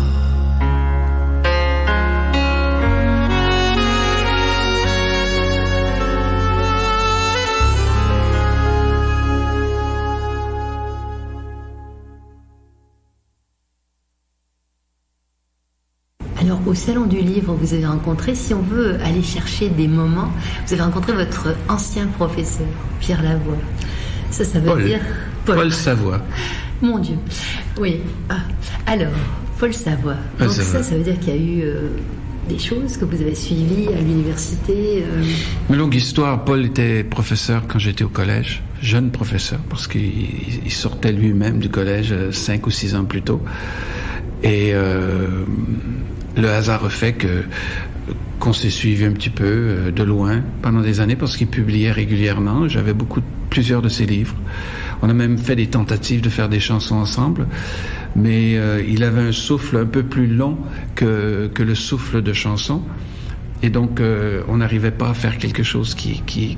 Alors, au Salon du Livre, vous avez rencontré, si on veut aller chercher des moments, vous avez rencontré votre ancien professeur, Pierre Lavoie. Ça veut dire... Paul Savoie. Mon Dieu. Oui. Ah. Alors, Paul Savoie. Donc ça veut dire qu'il y a eu des choses que vous avez suivies à l'université. Une longue histoire. Paul était professeur quand j'étais au collège, jeune professeur, parce qu'il sortait lui-même du collège 5 ou 6 ans plus tôt. Et le hasard a fait qu'on s'est suivi un petit peu de loin pendant des années, parce qu'il publiait régulièrement. J'avais plusieurs de ses livres. On a même fait des tentatives de faire des chansons ensemble, mais il avait un souffle un peu plus long que le souffle de chanson, et donc on n'arrivait pas à faire quelque chose qui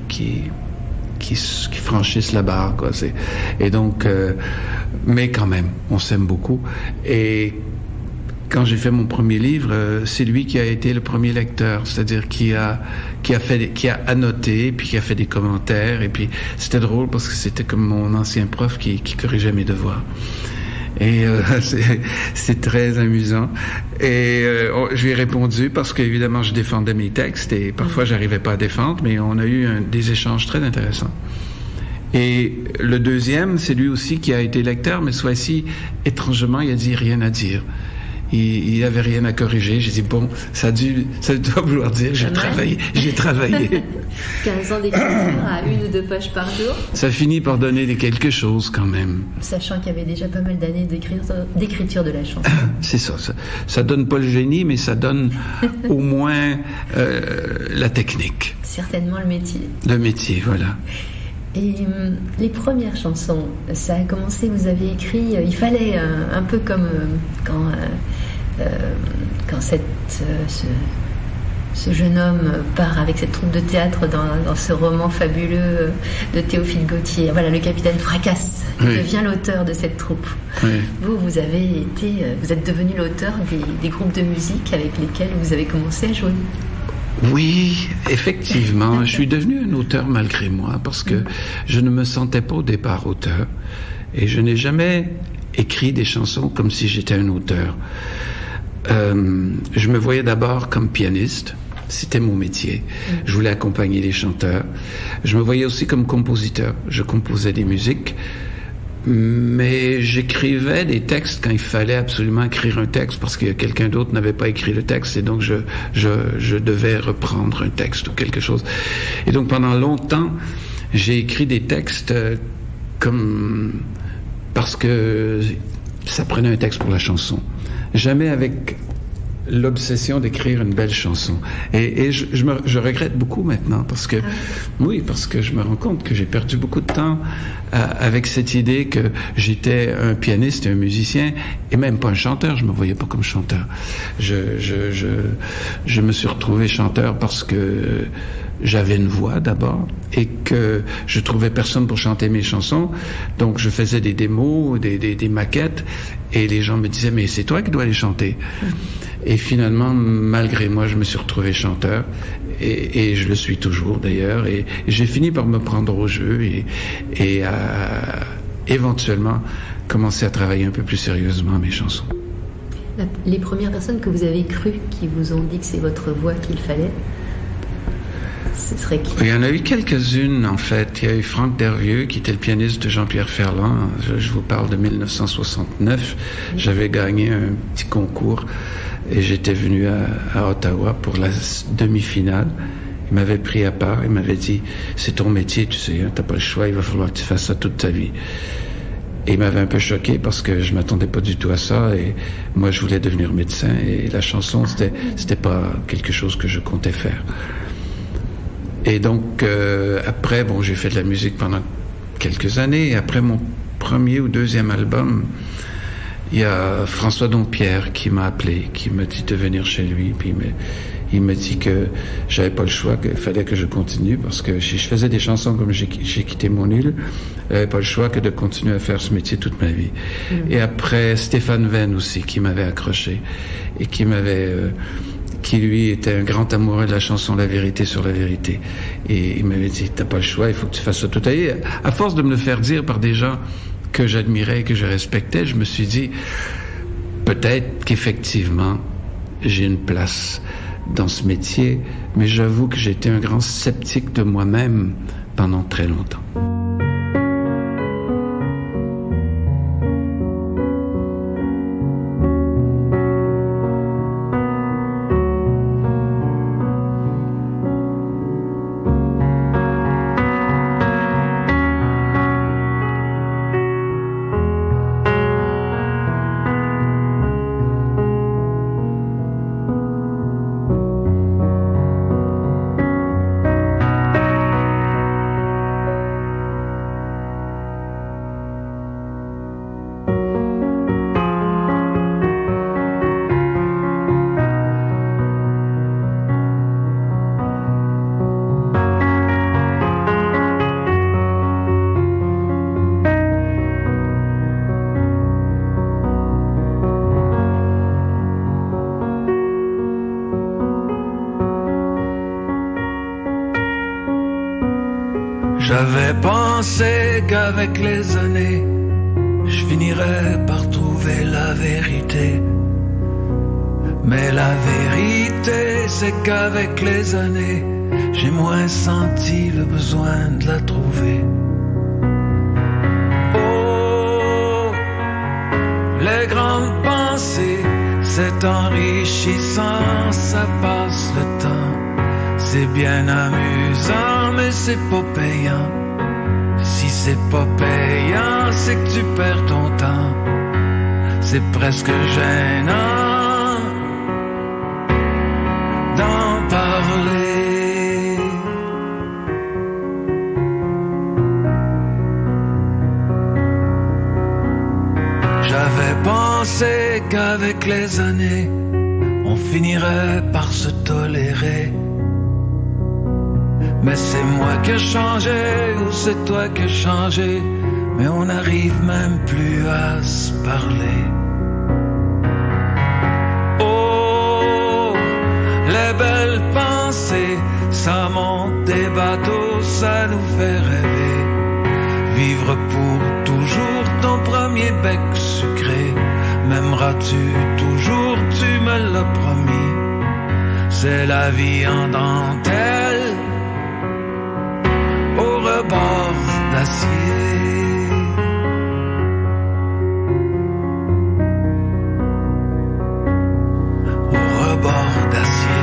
franchisse la barre, quoi. Et donc, mais quand même, on s'aime beaucoup. Et quand j'ai fait mon premier livre, c'est lui qui a été le premier lecteur, c'est-à-dire qui a annoté, puis qui a fait des commentaires, et puis c'était drôle parce que c'était comme mon ancien prof qui corrigeait mes devoirs. Et c'est très amusant. Et je lui ai répondu parce qu'évidemment je défendais mes textes et parfois j'arrivais pas à défendre, mais on a eu des échanges très intéressants. Et le deuxième, c'est lui aussi qui a été lecteur, mais cette fois-ci, étrangement, il a dit rien à dire. Il avait rien à corriger. J'ai dit, bon, ça doit vouloir dire j'ai travaillé. 15 ans d'écriture à 1 ou 2 pages par jour. Ça finit par donner quelque chose quand même. Sachant qu'il y avait déjà pas mal d'années d'écriture de la chanson. C'est ça. Ça donne pas le génie, mais ça donne au moins la technique. Certainement le métier. Le métier, voilà. Et les premières chansons, ça a commencé, vous avez écrit, il fallait un peu comme quand ce jeune homme part avec cette troupe de théâtre dans ce roman fabuleux de Théophile Gautier. Voilà, le capitaine Fracasse devient l'auteur de cette troupe. Oui. Vous êtes devenu l'auteur des groupes de musique avec lesquels vous avez commencé à jouer. Oui, effectivement, je suis devenu un auteur malgré moi parce que je ne me sentais pas au départ auteur et je n'ai jamais écrit des chansons comme si j'étais un auteur. Je me voyais d'abord comme pianiste. C'était mon métier. Je voulais accompagner les chanteurs. Je me voyais aussi comme compositeur. Je composais des musiques, mais j'écrivais des textes quand il fallait absolument écrire un texte parce que quelqu'un d'autre n'avait pas écrit le texte et donc je devais reprendre un texte ou quelque chose. Et donc pendant longtemps, j'ai écrit des textes parce que ça prenait un texte pour la chanson. Jamais avec l'obsession d'écrire une belle chanson. Et je regrette beaucoup maintenant parce que je me rends compte que j'ai perdu beaucoup de temps avec cette idée que j'étais un pianiste et un musicien et même pas un chanteur. Je me voyais pas comme chanteur. Je me suis retrouvé chanteur parce que j'avais une voix d'abord et que je trouvais personne pour chanter mes chansons. Donc je faisais des démos, des maquettes et les gens me disaient mais c'est toi qui dois les chanter. Et finalement, malgré moi, je me suis retrouvé chanteur et je le suis toujours d'ailleurs et j'ai fini par me prendre au jeu et éventuellement commencer à travailler un peu plus sérieusement mes chansons. Les premières personnes que vous avez crues qui vous ont dit que c'est votre voix qu'il fallait, ce serait qui? Il y en a eu quelques-unes, en fait. Il y a eu Franck Dervieux, qui était le pianiste de Jean-Pierre Ferland. Je vous parle de 1969. J'avais gagné un petit concours et j'étais venu à Ottawa pour la demi-finale. Il m'avait pris à part. Il m'avait dit, c'est ton métier, tu sais, hein, t'as pas le choix, il va falloir que tu fasses ça toute ta vie. Et il m'avait un peu choqué parce que je m'attendais pas du tout à ça et moi, je voulais devenir médecin et la chanson, c'était pas quelque chose que je comptais faire. Et donc, après, j'ai fait de la musique pendant quelques années. Et après mon premier ou deuxième album, il y a François Dompierre qui m'a appelé, qui m'a dit de venir chez lui. Puis il m'a dit que j'avais pas le choix, qu'il fallait que je continue parce que si je faisais des chansons comme j'ai quitté mon île, j'avais pas le choix que de continuer à faire ce métier toute ma vie. Et après, Stéphane Venn aussi, qui m'avait accroché et qui lui était un grand amoureux de la chanson La Vérité sur la Vérité. Et il m'avait dit, t'as pas le choix, il faut que tu fasses ça toute ta vie. À force de me le faire dire par des gens que j'admirais et que je respectais, je me suis dit, peut-être qu'effectivement, j'ai une place dans ce métier, mais j'avoue que j'étais un grand sceptique de moi-même pendant très longtemps. J'avais pensé qu'avec les années, je finirais par trouver la vérité. Mais la vérité, c'est qu'avec les années, j'ai moins senti le besoin de la trouver. Oh, les grandes pensées, c'est enrichissant, ça passe le temps. C'est bien amusant, mais c'est pas payant. Si c'est pas payant, c'est que tu perds ton temps. C'est presque gênant d'en parler. pensé qu'avec les années, on finirait par se tolérer. Mais c'est moi qui ai changé, ou c'est toi qui as changé, mais on n'arrive même plus à se parler. Oh, les belles pensées, ça monte des bateaux, ça nous fait rêver. Vivre pour toujours ton premier bec sucré. M'aimeras-tu toujours, tu me l'as promis. C'est la vie en dentelle, au rebord d'acier. Au rebord d'acier.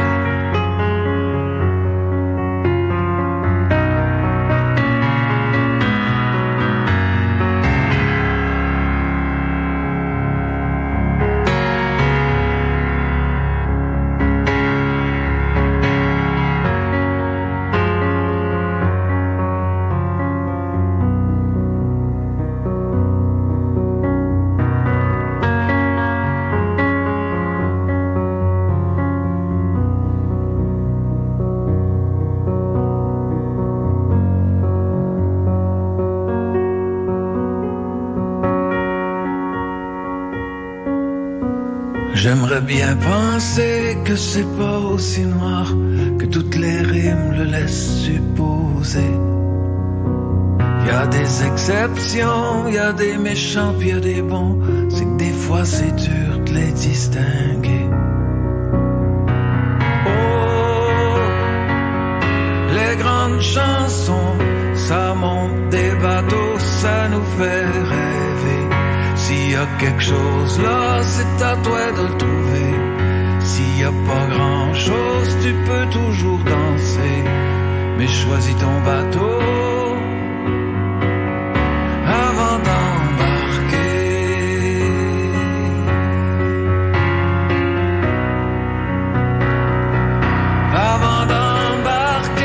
J'aimerais bien penser que c'est pas aussi noir que toutes les rimes le laissent supposer. Y a des exceptions, y a des méchants puis y a des bons. C'est que des fois c'est dur de les distinguer. Oh, les grandes chansons, ça monte des bateaux, ça nous fait rêver. S'il y a quelque chose là, c'est à toi de le trouver. S'il y a pas grand chose, tu peux toujours danser. Mais choisis ton bateau avant d'embarquer. Avant d'embarquer.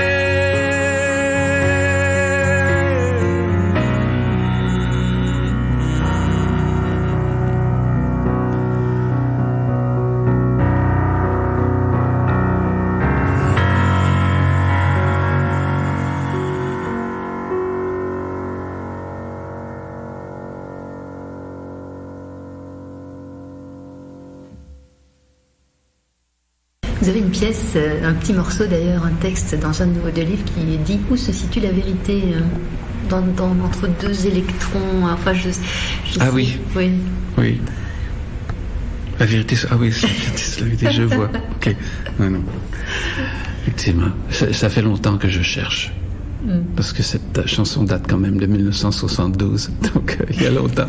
Vous avez une pièce, un petit morceau d'ailleurs, un texte dans un de livres qui dit où se situe la vérité entre deux électrons. Enfin, je ah sais, oui. Oui. Oui. La vérité, ah oui, c'est la vérité, je vois. Ok. Non. Effectivement. Ça fait longtemps que je cherche. Parce que cette chanson date quand même de 1972. Donc, il y a longtemps.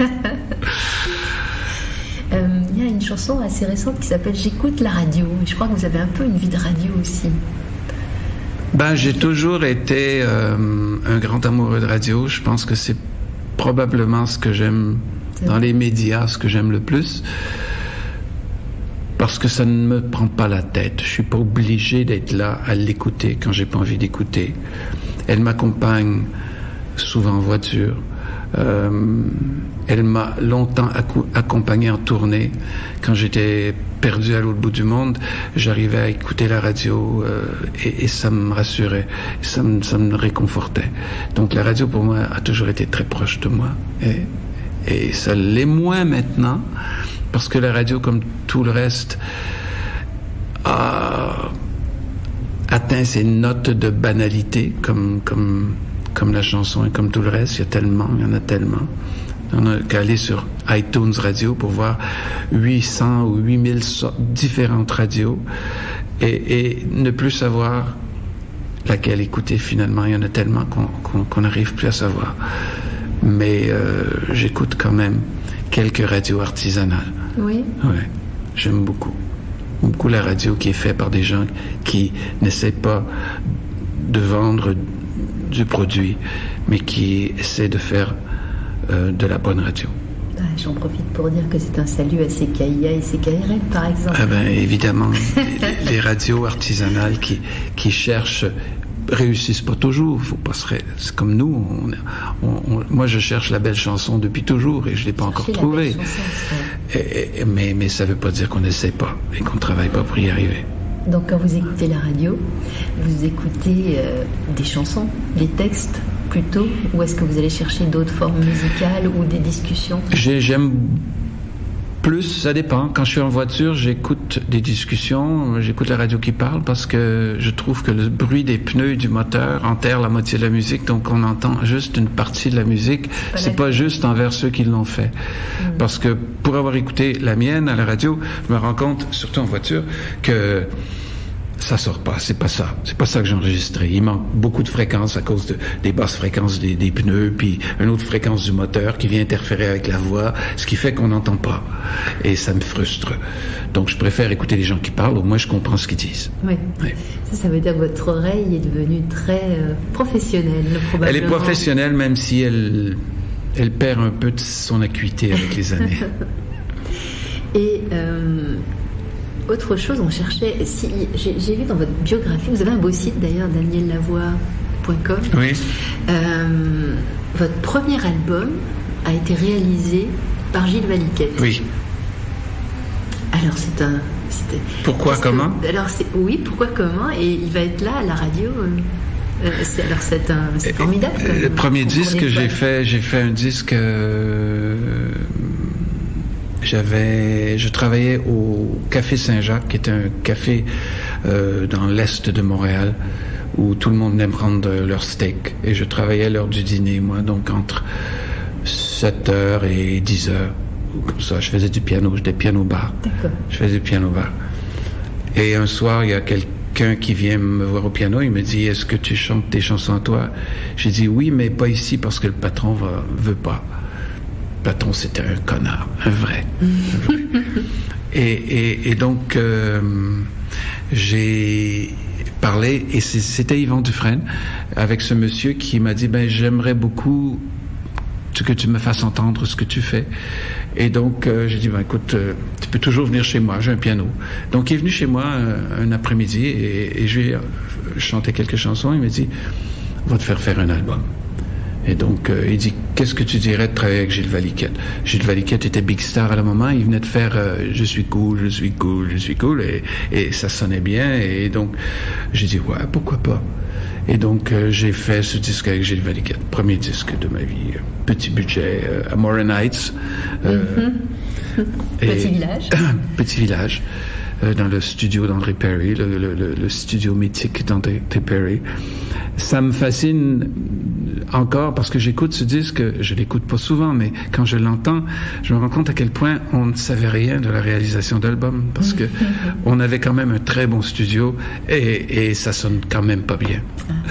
Il y a une chanson assez récente qui s'appelle J'écoute la radio. Je crois que vous avez un peu une vie de radio aussi. Ben, j'ai toujours été un grand amoureux de radio. Je pense que c'est probablement ce que j'aime dans les médias, ce que j'aime le plus. Parce que ça ne me prend pas la tête. Je suis pas obligé d'être là à l'écouter quand j'ai pas envie d'écouter. Elle m'accompagne souvent en voiture. Elle m'a longtemps accompagné en tournée. Quand j'étais perdu à l'autre bout du monde, j'arrivais à écouter la radio et ça me rassurait, ça me réconfortait. Donc la radio pour moi a toujours été très proche de moi et ça l'est moins maintenant parce que la radio, comme tout le reste, a atteint ses notes de banalité comme la chanson et comme tout le reste. Il y en a tellement. On a qu'à aller sur iTunes Radio pour voir 800 ou 8000 différentes radios et ne plus savoir laquelle écouter finalement. Il y en a tellement qu'on n'arrive plus à savoir. Mais j'écoute quand même quelques radios artisanales. Oui. Ouais, j'aime beaucoup. Beaucoup la radio qui est faite par des gens qui n'essaient pas de vendre du produit, mais qui essaient de faire de la bonne radio. J'en profite pour dire que c'est un salut à CKIA et CKRL, par exemple. Ah ben, évidemment, les radios artisanales qui cherchent réussissent pas toujours. Faut pas c'est comme nous. Moi, je cherche la belle chanson depuis toujours et je l'ai pas encore trouvée. Mais ça veut pas dire qu'on n'essaie pas et qu'on travaille pas pour y arriver. Donc, quand vous écoutez la radio, vous écoutez des chansons, des textes plutôt, ou est-ce que vous allez chercher d'autres formes musicales ou des discussions? J'aime plus, ça dépend. Quand je suis en voiture, j'écoute des discussions, j'écoute la radio qui parle parce que je trouve que le bruit des pneus du moteur enterre la moitié de la musique, donc on entend juste une partie de la musique. C'est pas juste envers ceux qui l'ont fait. Parce que pour avoir écouté la mienne à la radio, je me rends compte, surtout en voiture, que ça sort pas, c'est pas ça que j'ai enregistré. Il manque beaucoup de fréquences à cause des basses fréquences des pneus, puis une autre fréquence du moteur qui vient interférer avec la voix, ce qui fait qu'on n'entend pas. Et ça me frustre. Donc je préfère écouter les gens qui parlent, au moins je comprends ce qu'ils disent. Oui. Ça veut dire que votre oreille est devenue très professionnelle, probablement. Elle est professionnelle, même si elle perd un peu de son acuité avec les années. Et autre chose, on cherchait... j'ai vu dans votre biographie, vous avez un beau site d'ailleurs, daniellavoie.com. Oui. Votre premier album a été réalisé par Gilles Valiquette. Oui. Alors Pourquoi, comment? Oui, pourquoi, comment? Et il va être là à la radio. C'est formidable. Le premier disque que j'ai fait un disque... je travaillais au Café Saint-Jacques, qui est un café dans l'est de Montréal, où tout le monde venait prendre leur steak. Et je travaillais à l'heure du dîner, moi, donc entre 7h et 10h. Comme ça, je faisais du piano, j'étais piano-bar. D'accord. Je faisais du piano-bar. Et un soir, il y a quelqu'un qui vient me voir au piano, il me dit « Est-ce que tu chantes tes chansons à toi ?» J'ai dit « Oui, mais pas ici, parce que le patron veut pas. » Le patron, c'était un connard, un vrai. Et donc, j'ai parlé, et c'était Yvan Dufresne, avec ce monsieur qui m'a dit, j'aimerais beaucoup que tu me fasses entendre ce que tu fais. Et donc, j'ai dit, écoute, tu peux toujours venir chez moi, j'ai un piano. Donc, il est venu chez moi un après-midi, et je lui ai chanté quelques chansons, il m'a dit, on va te faire un album. Et donc, il dit, qu'est-ce que tu dirais de travailler avec Gilles Valiquette? Gilles Valiquette était big star à le moment, il venait de faire je suis cool, et ça sonnait bien, et donc, j'ai dit, ouais, pourquoi pas? Et donc, j'ai fait ce disque avec Gilles Valiquette, premier disque de ma vie, petit budget, à Morin Heights. Petit village. Petit village. Dans le studio d'André Perry, le studio mythique d'André Perry. Ça me fascine encore parce que j'écoute ce disque, je l'écoute pas souvent, mais quand je l'entends, je me rends compte à quel point on ne savait rien de la réalisation d'albums parce que on avait quand même un très bon studio et ça sonne quand même pas bien.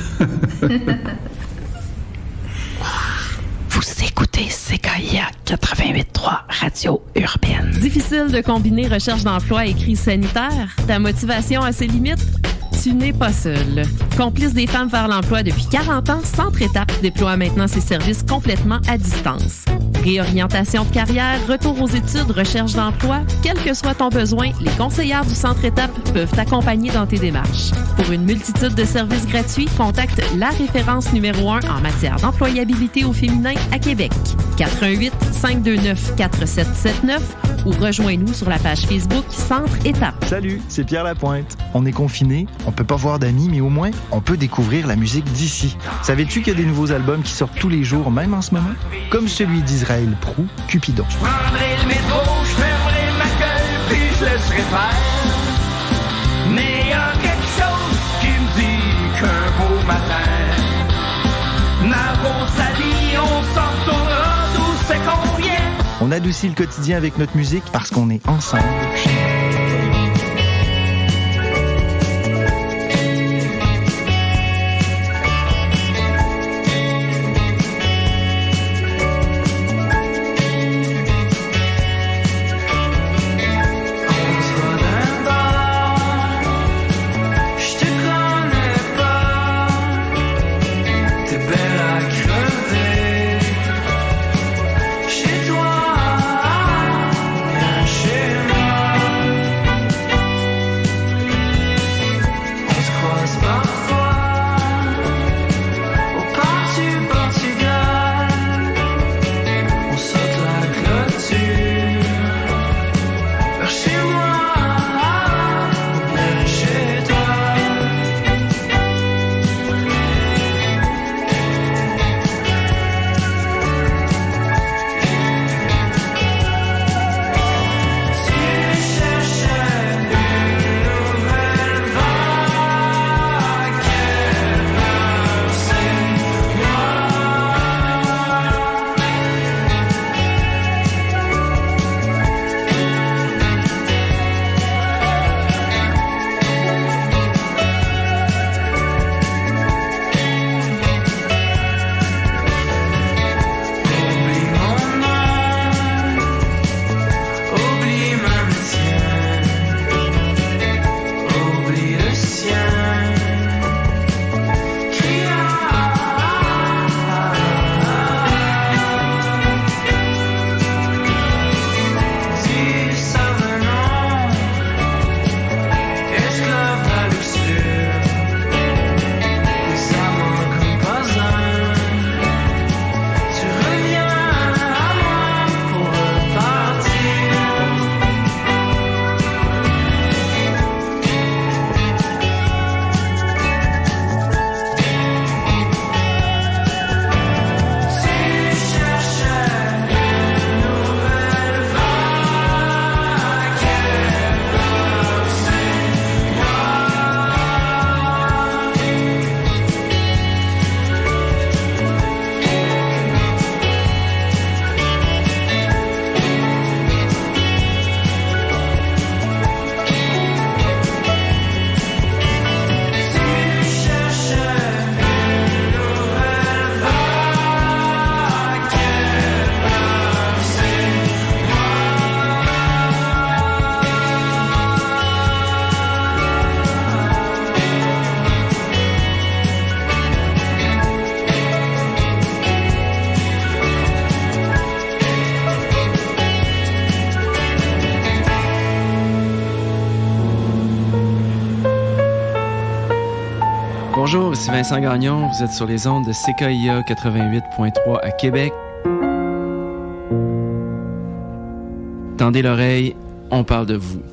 Vous écoutez CKIA 88.3 Radio Urbaine. Difficile de combiner recherche d'emploi et crise sanitaire? Ta motivation a ses limites? Tu n'es pas seul. Complice des femmes vers l'emploi depuis 40 ans, Centre Étape déploie maintenant ses services complètement à distance. Réorientation de carrière, retour aux études, recherche d'emploi, quel que soit ton besoin, les conseillères du Centre Étape peuvent t'accompagner dans tes démarches. Pour une multitude de services gratuits, contacte la référence numéro 1 en matière d'employabilité au féminin à Québec. 88-529-4779 ou rejoins-nous sur la page Facebook Centre Étape. Salut, c'est Pierre Lapointe. On est confinés, on peut pas voir d'amis, mais au moins, on peut découvrir la musique d'ici. Savais-tu qu'il y a des nouveaux albums qui sortent tous les jours, même en ce moment? Comme celui d'Israël Proulx, Cupidon. Je prendrai le métro, je fermerai ma gueule, puis je laisserai faire. Mais il y a quelque chose qui me dit qu'un beau matin, ma Rosalie, on s'en retournera d'où c'est qu'on vient. On adoucit le quotidien avec notre musique parce qu'on est ensemble. Ici Vincent Gagnon, vous êtes sur les ondes de CKIA 88.3 à Québec. Tendez l'oreille, on parle de vous.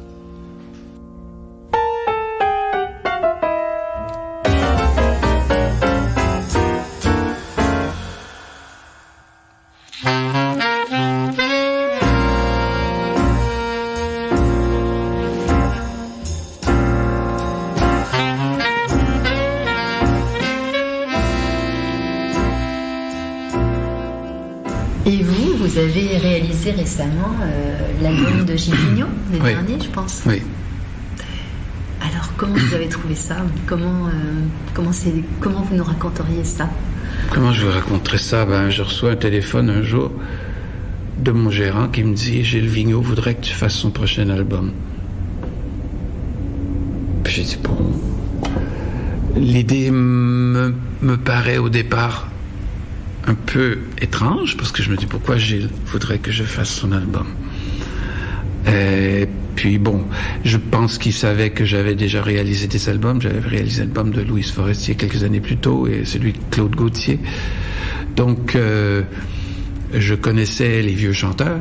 Vous avez réalisé récemment l'album de Gilles Vigneault, l'année dernière, je pense. Oui. Alors, comment vous avez trouvé ça? Comment vous nous raconteriez ça? Comment je vous raconterais ça? Je reçois un téléphone un jour de mon gérant qui me dit « Gilles Vigneault voudrait que tu fasses son prochain album. » Puis j'ai dit « Bon... » L'idée me paraît au départ un peu étrange, parce que je me dis pourquoi Gilles voudrait que je fasse son album. Et puis bon, je pense qu'il savait que j'avais déjà réalisé des albums. J'avais réalisé l'album de Louise Forestier quelques années plus tôt et celui de Claude Gauthier. Donc, je connaissais les vieux chanteurs.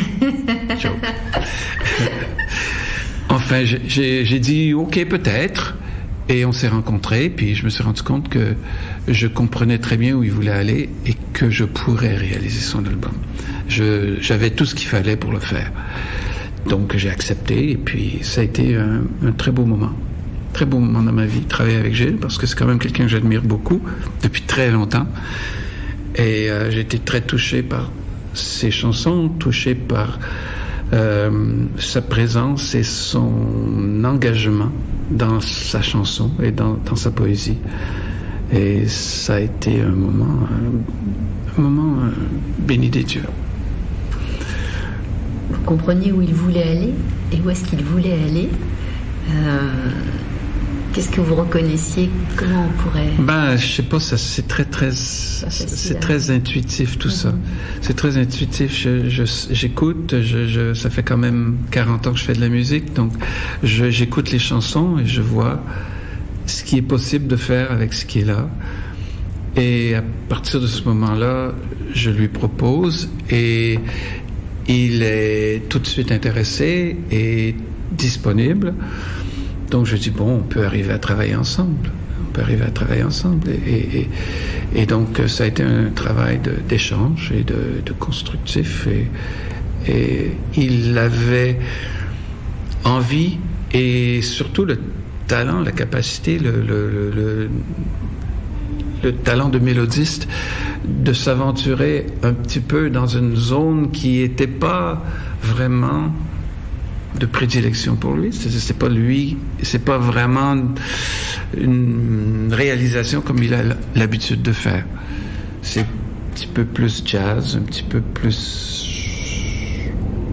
Enfin, j'ai dit ok, peut-être. Et on s'est rencontrés, puis je me suis rendu compte que je comprenais très bien où il voulait aller et que je pourrais réaliser son album. J'avais tout ce qu'il fallait pour le faire. Donc j'ai accepté, et puis ça a été un très beau moment. Très beau moment dans ma vie, travailler avec Gilles, parce que c'est quand même quelqu'un que j'admire beaucoup, depuis très longtemps. Et j'ai été très touché par ses chansons, touché par sa présence et son engagement dans sa chanson et dans sa poésie. Et ça a été un moment béni des dieux. Vous compreniez où il voulait aller et où est-ce qu'il voulait aller. Qu'est-ce que vous reconnaissiez? Comment on pourrait... je sais pas, ça c'est très intuitif tout ça. C'est très intuitif. J'écoute. Ça fait quand même 40 ans que je fais de la musique, donc j'écoute les chansons et je vois ce qui est possible de faire avec ce qui est là. Et à partir de ce moment-là, je lui propose et il est tout de suite intéressé et disponible. Donc je dis bon, on peut arriver à travailler ensemble. Et donc ça a été un travail d'échange et de constructif. Et il avait envie et surtout le talent, la capacité, le talent de mélodiste de s'aventurer un petit peu dans une zone qui n'était pas vraiment de prédilection pour lui. C'est pas lui, c'est pas vraiment une réalisation comme il a l'habitude de faire. C'est un petit peu plus jazz, un petit peu plus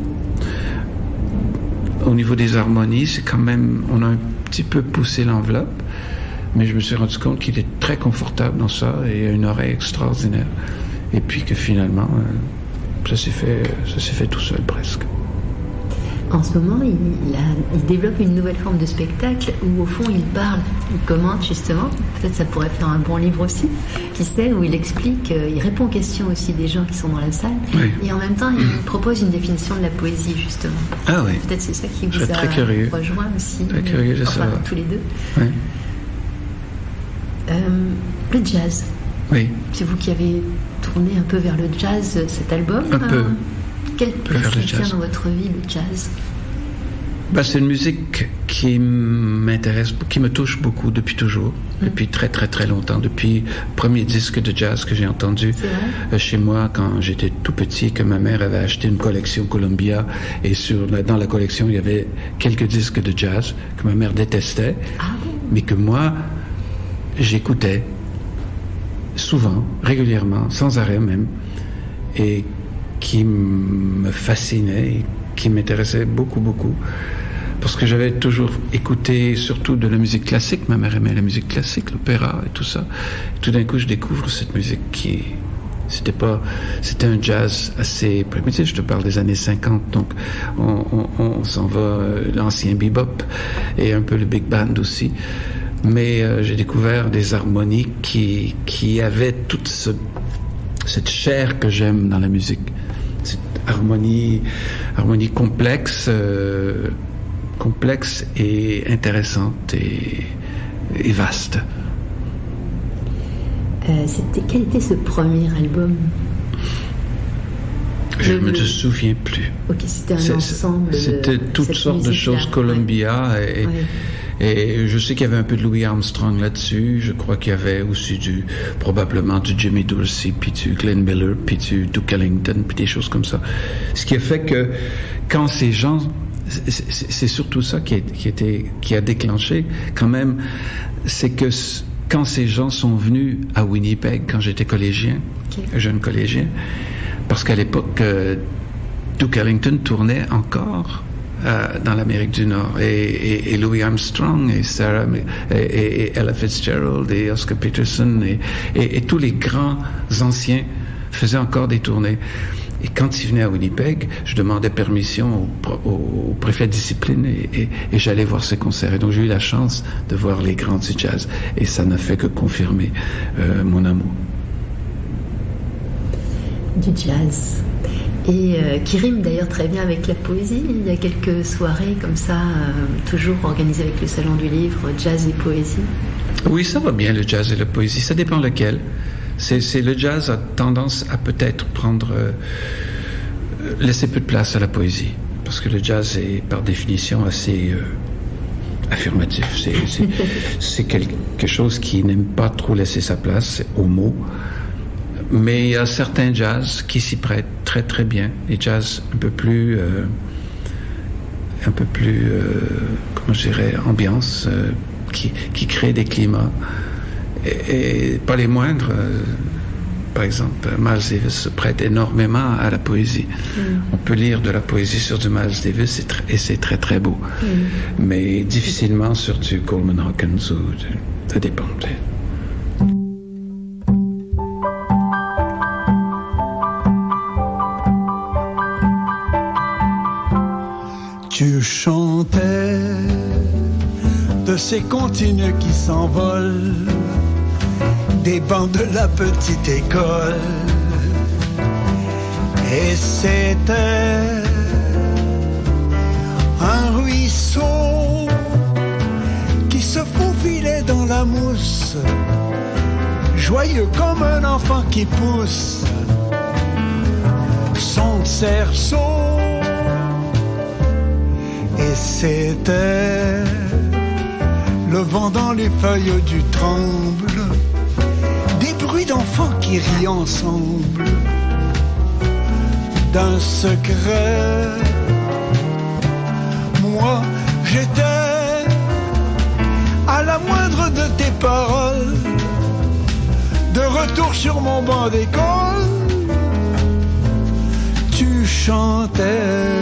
au niveau des harmonies, c'est quand même, on a un petit peu poussé l'enveloppe, mais je me suis rendu compte qu'il est très confortable dans ça et a une oreille extraordinaire. Et puis que finalement, ça s'est fait tout seul presque. En ce moment, il développe une nouvelle forme de spectacle où, au fond, il parle, il commente justement. Peut-être ça pourrait faire un bon livre aussi, qui sait, où il explique, il répond aux questions aussi des gens qui sont dans la salle. Oui. Et en même temps, il propose une définition de la poésie, justement. Ah oui. Peut-être c'est ça qui vous a rejoint aussi. Très curieux de savoir. Tous les deux. Oui. Le jazz. Oui. C'est vous qui avez tourné un peu vers le jazz, cet album. Un peu. Quelle place il tient dans votre vie, le jazz? C'est une musique qui m'intéresse, qui me touche beaucoup depuis toujours, depuis très très très longtemps, depuis le premier disque de jazz que j'ai entendu chez moi quand j'étais tout petit, que ma mère avait acheté une collection Columbia et dans la collection il y avait quelques disques de jazz que ma mère détestait, mais que moi j'écoutais souvent, régulièrement, sans arrêt même, et qui me fascinait et qui m'intéressait beaucoup, beaucoup. Parce que j'avais toujours écouté surtout de la musique classique. Ma mère aimait la musique classique, l'opéra et tout ça. Et tout d'un coup, je découvre cette musique qui... C'était un jazz assez primitif. Je te parle des années 50, donc on s'en va, l'ancien bebop et un peu le big band aussi. mais j'ai découvert des harmonies qui avaient toute cette chair que j'aime dans la musique. Cette harmonie complexe et intéressante et vaste. Quel était ce premier album? Je ne me souviens plus. Ok, c'était un ensemble. C'était toutes sortes de choses, Columbia, et je sais qu'il y avait un peu de Louis Armstrong là-dessus. Je crois qu'il y avait aussi probablement du Jimmy Dorsey, puis du Glenn Miller, puis du Duke Ellington, puis des choses comme ça. Ce qui a fait que quand ces gens, c'est surtout ça qui a déclenché quand même, c'est que quand ces gens sont venus à Winnipeg, quand j'étais collégien, jeune collégien, parce qu'à l'époque, Duke Ellington tournait encore dans l'Amérique du Nord, et Louis Armstrong, et Sarah, et Ella Fitzgerald, et Oscar Peterson, et tous les grands anciens faisaient encore des tournées. Et quand ils venaient à Winnipeg, je demandais permission au préfet de discipline et j'allais voir ces concerts. Et donc j'ai eu la chance de voir les grands du jazz. Et ça n'a fait que confirmer mon amour. Du jazz. Et qui rime d'ailleurs très bien avec la poésie. Il y a quelques soirées comme ça, toujours organisées avec le Salon du Livre, jazz et poésie. Oui, ça va bien le jazz et la poésie. Ça dépend lequel. C'est le jazz a tendance à peut-être laisser peu de place à la poésie, parce que le jazz est par définition assez affirmatif. C'est quelque chose qui n'aime pas trop laisser sa place aux mots, mais il y a certains jazz qui s'y prêtent très très bien. Les jazz un peu plus comment je dirais, ambiance, qui créent des climats. Et pas les moindres. Par exemple, Miles Davis se prête énormément à la poésie. On peut lire de la poésie sur du Miles Davis et c'est très très beau. Mais difficilement sur du Coleman Hawkins ça dépend. Tu chantais de ces continus qui s'envolent, des bancs de la petite école, et c'était un ruisseau qui se faufilait dans la mousse, joyeux comme un enfant qui pousse son cerceau, et c'était le vent dans les feuilles du tremble, des bruits d'enfants qui rient ensemble d'un secret. Moi, j'étais à la moindre de tes paroles, de retour sur mon banc d'école, tu chantais.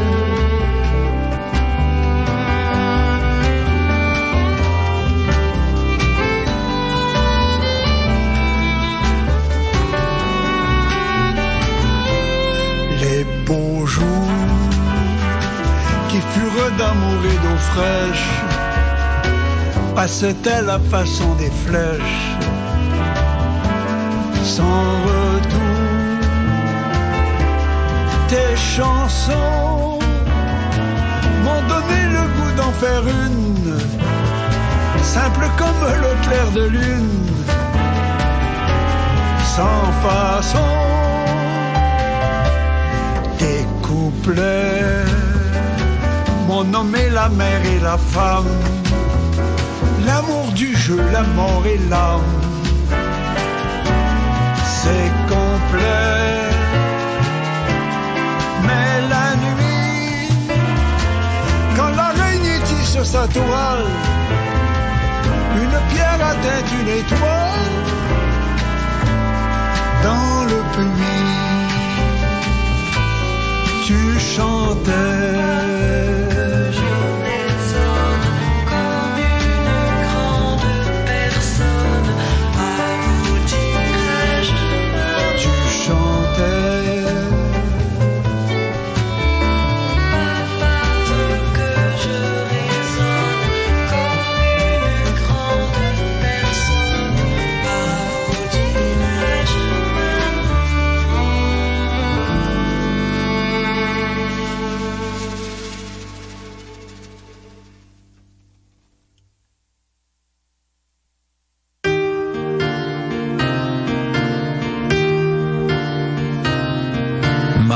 Beaux jours qui furent d'amour et d'eau fraîche passaient à la façon des flèches sans retour. Tes chansons m'ont donné le goût d'en faire une, simple comme le clair de lune, sans façon. M'ont nommé la mère et la femme, l'amour du jeu, la mort et l'âme. C'est complet, mais la nuit, quand l'araignée tisse sa toile, une pierre atteint une étoile dans le puits. Tu chantais. Je résonne comme une grande personne. À où dirais-je? Tu chantais. Papa veut que je résonne comme une grande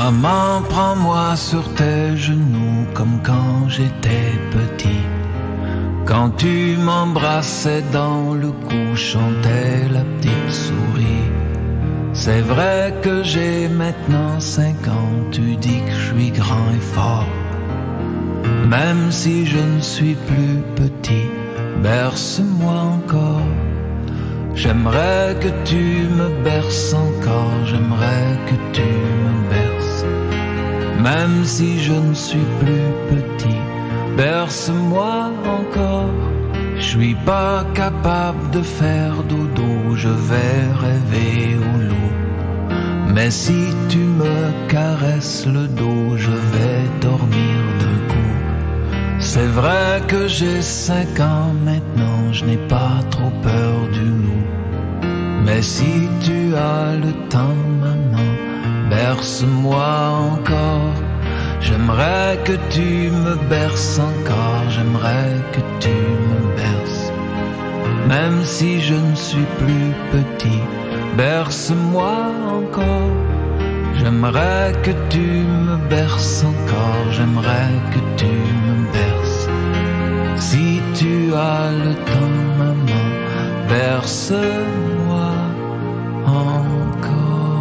Maman, prends-moi sur tes genoux comme quand j'étais petit. Quand tu m'embrassais dans le cou, chantait la petite souris. C'est vrai que j'ai maintenant 5 ans, tu dis que je suis grand et fort. Même si je ne suis plus petit, berce-moi encore. J'aimerais que tu me berces encore, j'aimerais que tu me berces. Même si je ne suis plus petit, berce-moi encore. Je suis pas capable de faire dodo, je vais rêver au loup. Mais si tu me caresses le dos, je vais dormir d'un coup. C'est vrai que j'ai 5 ans maintenant, je n'ai pas trop peur du loup. Mais si tu as le temps, maman, berce-moi encore. J'aimerais que tu me berces encore, j'aimerais que tu me berces. Même si je ne suis plus petit, berce-moi encore. J'aimerais que tu me berces encore, j'aimerais que tu me berces. Si tu as le temps, maman, berce-moi encore.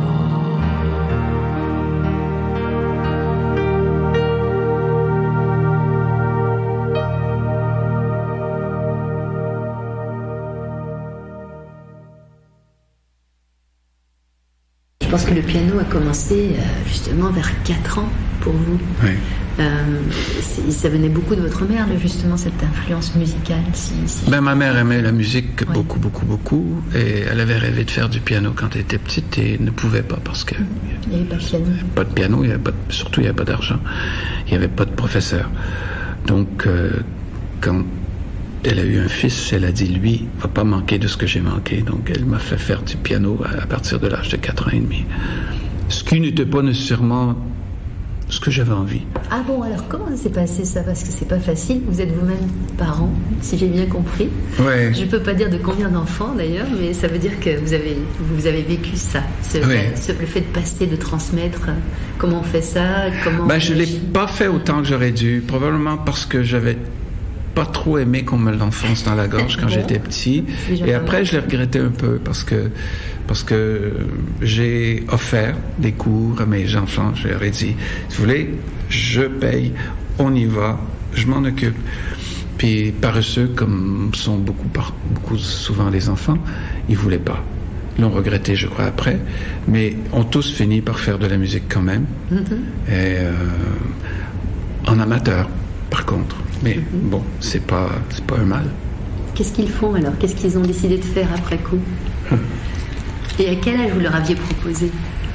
Je pense que le piano a commencé justement vers 4 ans pour vous. Oui. Ça venait beaucoup de votre mère, justement, cette influence musicale. Ben, ma mère aimait la musique beaucoup, beaucoup, beaucoup. Et elle avait rêvé de faire du piano quand elle était petite et ne pouvait pas parce que... Il n'y avait pas de piano. Pas de piano, surtout il n'y avait pas d'argent. Il n'y avait pas de professeur. Donc, quand elle a eu un fils, elle a dit, lui, va pas manquer de ce que j'ai manqué. Donc, elle m'a fait faire du piano à partir de l'âge de 4 ans et demi. Ce qui n'était pas nécessairement ce que j'avais envie. Ah bon, alors comment s'est passé ça? Parce que c'est pas facile. Vous êtes vous-même parent, si j'ai bien compris. Ouais. Je peux pas dire de combien d'enfants d'ailleurs, mais ça veut dire que vous avez vécu ça. Le fait de passer, de transmettre. Comment on fait ça? Je l'ai pas fait autant que j'aurais dû. Probablement parce que j'avais pas trop aimé qu'on me l'enfonce dans la gorge quand j'étais petit. Et après, je l'ai regretté un peu parce que j'ai offert des cours à mes enfants. Je leur ai dit, si vous voulez, je paye, on y va, je m'en occupe. Puis paresseux, comme sont beaucoup souvent les enfants, ils voulaient pas. Ils l'ont regretté, je crois, après. Mais ont tous fini par faire de la musique quand même. Mm-hmm. Et en amateur, par contre. Mais bon, c'est pas un mal. Qu'est-ce qu'ils font alors? Qu'est-ce qu'ils ont décidé de faire après coup? Et à quel âge vous leur aviez proposé?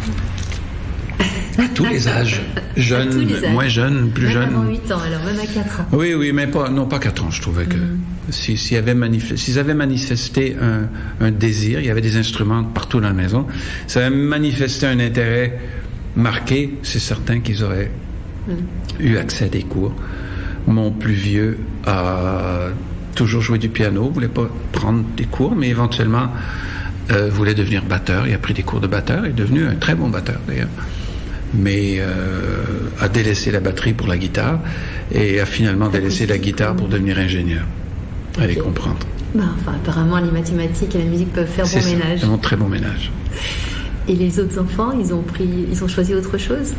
À tous les âges. Jeunes, moins jeunes, plus même jeunes. Avant 8 ans, alors même à 4 ans. Oui, mais pas 4 ans, je trouvais que s'ils avaient manifesté un désir, il y avait des instruments partout dans la maison, ça avait manifesté un intérêt marqué, c'est certain qu'ils auraient eu accès à des cours. Mon plus vieux a toujours joué du piano, voulait pas prendre des cours, mais éventuellement voulait devenir batteur. Il a pris des cours de batteur, il est devenu un très bon batteur d'ailleurs. Mais a délaissé la batterie pour la guitare et a finalement délaissé la guitare pour devenir ingénieur. Allez comprendre. Apparemment, les mathématiques et la musique peuvent faire bon ménage. Ils font très bon ménage. Et les autres enfants, ils ont choisi autre chose?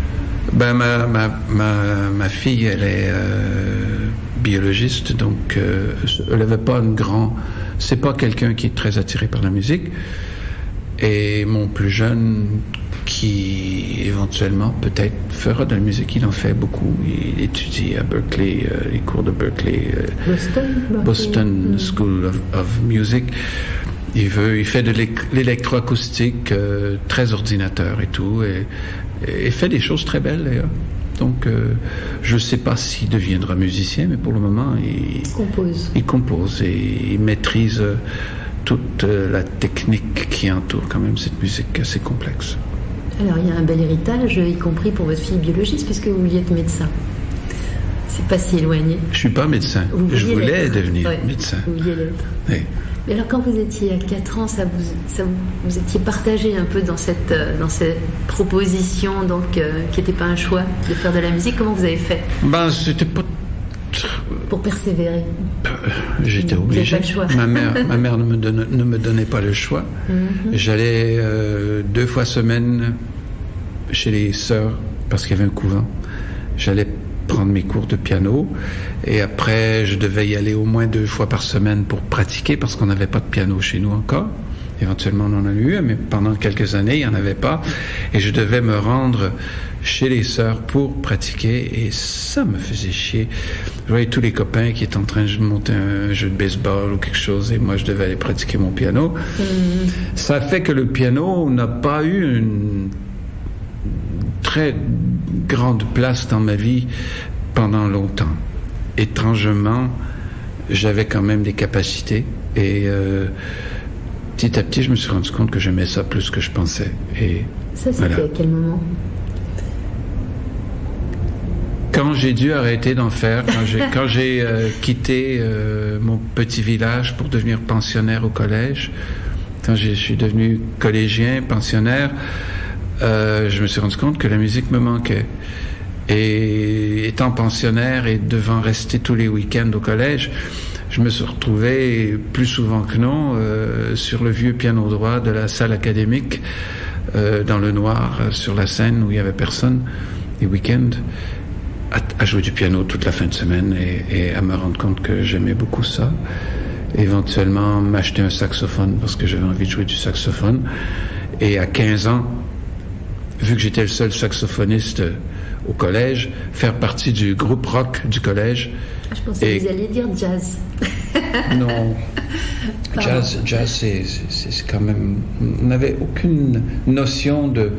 Ma fille, elle est biologiste, donc elle n'avait pas c'est pas quelqu'un qui est très attiré par la musique. Et mon plus jeune, qui éventuellement peut-être fera de la musique, il en fait beaucoup. Il étudie à Berkeley, les cours de Berkeley, Boston School of Music. Il fait de l'électroacoustique, très ordinateur et tout, et fait des choses très belles d'ailleurs. Donc, je ne sais pas s'il deviendra musicien, mais pour le moment, il compose et il maîtrise toute la technique qui entoure quand même cette musique assez complexe. Alors, il y a un bel héritage, y compris pour votre fille biologiste, puisque vous vouliez être médecin. C'est pas si éloigné. Je suis pas médecin. Je voulais devenir médecin. Vous vouliez l'être. Oui. Et alors quand vous étiez à 4 ans, vous étiez partagé un peu dans cette proposition donc, qui n'était pas un choix de faire de la musique. Comment vous avez fait? C'était pas... Pour persévérer. J'étais obligé. Pas le choix. Ma mère ne me donnait pas le choix. J'allais 2 fois semaine chez les sœurs parce qu'il y avait un couvent. J'allais prendre mes cours de piano et après je devais y aller au moins 2 fois par semaine pour pratiquer parce qu'on n'avait pas de piano chez nous encore. Éventuellement on en a eu, mais pendant quelques années il n'y en avait pas et je devais me rendre chez les sœurs pour pratiquer et ça me faisait chier. Je voyais tous les copains qui étaient en train de monter un jeu de baseball ou quelque chose et moi je devais aller pratiquer mon piano. Ça fait que le piano n'a pas eu une très grande place dans ma vie pendant longtemps. Étrangement, j'avais quand même des capacités et petit à petit, je me suis rendu compte que j'aimais ça plus que je pensais. Et ça, c'était à quel moment? Quand j'ai dû arrêter d'en faire, quand j'ai quitté mon petit village pour devenir pensionnaire au collège, quand je suis devenu collégien, pensionnaire, je me suis rendu compte que la musique me manquait. Et étant pensionnaire et devant rester tous les week-ends au collège, je me suis retrouvé plus souvent que non sur le vieux piano droit de la salle académique, dans le noir, sur la scène où il n'y avait personne, les week-ends, à jouer du piano toute la fin de semaine et à me rendre compte que j'aimais beaucoup ça. Éventuellement m'acheter un saxophone parce que j'avais envie de jouer du saxophone. Et à 15 ans, vu que j'étais le seul saxophoniste au collège, faire partie du groupe rock du collège. Je pensais que vous alliez dire jazz. Non. Jazz, c'est quand même... On n'avait aucune notion de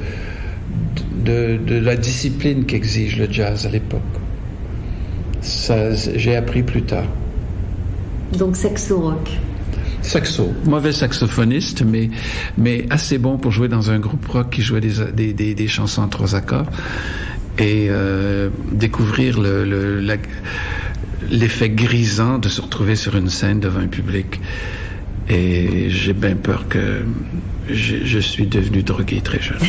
la discipline qu'exige le jazz à l'époque. Ça, j'ai appris plus tard. Donc saxo-rock. Saxo, mauvais saxophoniste, mais assez bon pour jouer dans un groupe rock qui jouait des chansons en 3 accords et découvrir l'effet grisant de se retrouver sur une scène devant un public. Et j'ai bien peur que je suis devenu drogué très jeune.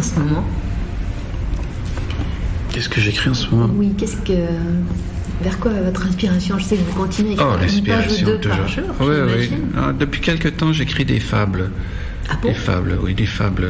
ce moment? Qu'est-ce que j'écris en ce moment? Oui, vers quoi votre inspiration? Je sais que vous continuez à écrire une page ou deux par jour. Oui, oui. Ah, depuis quelque temps, j'écris des fables. Ah bon? Des fables, oui, des fables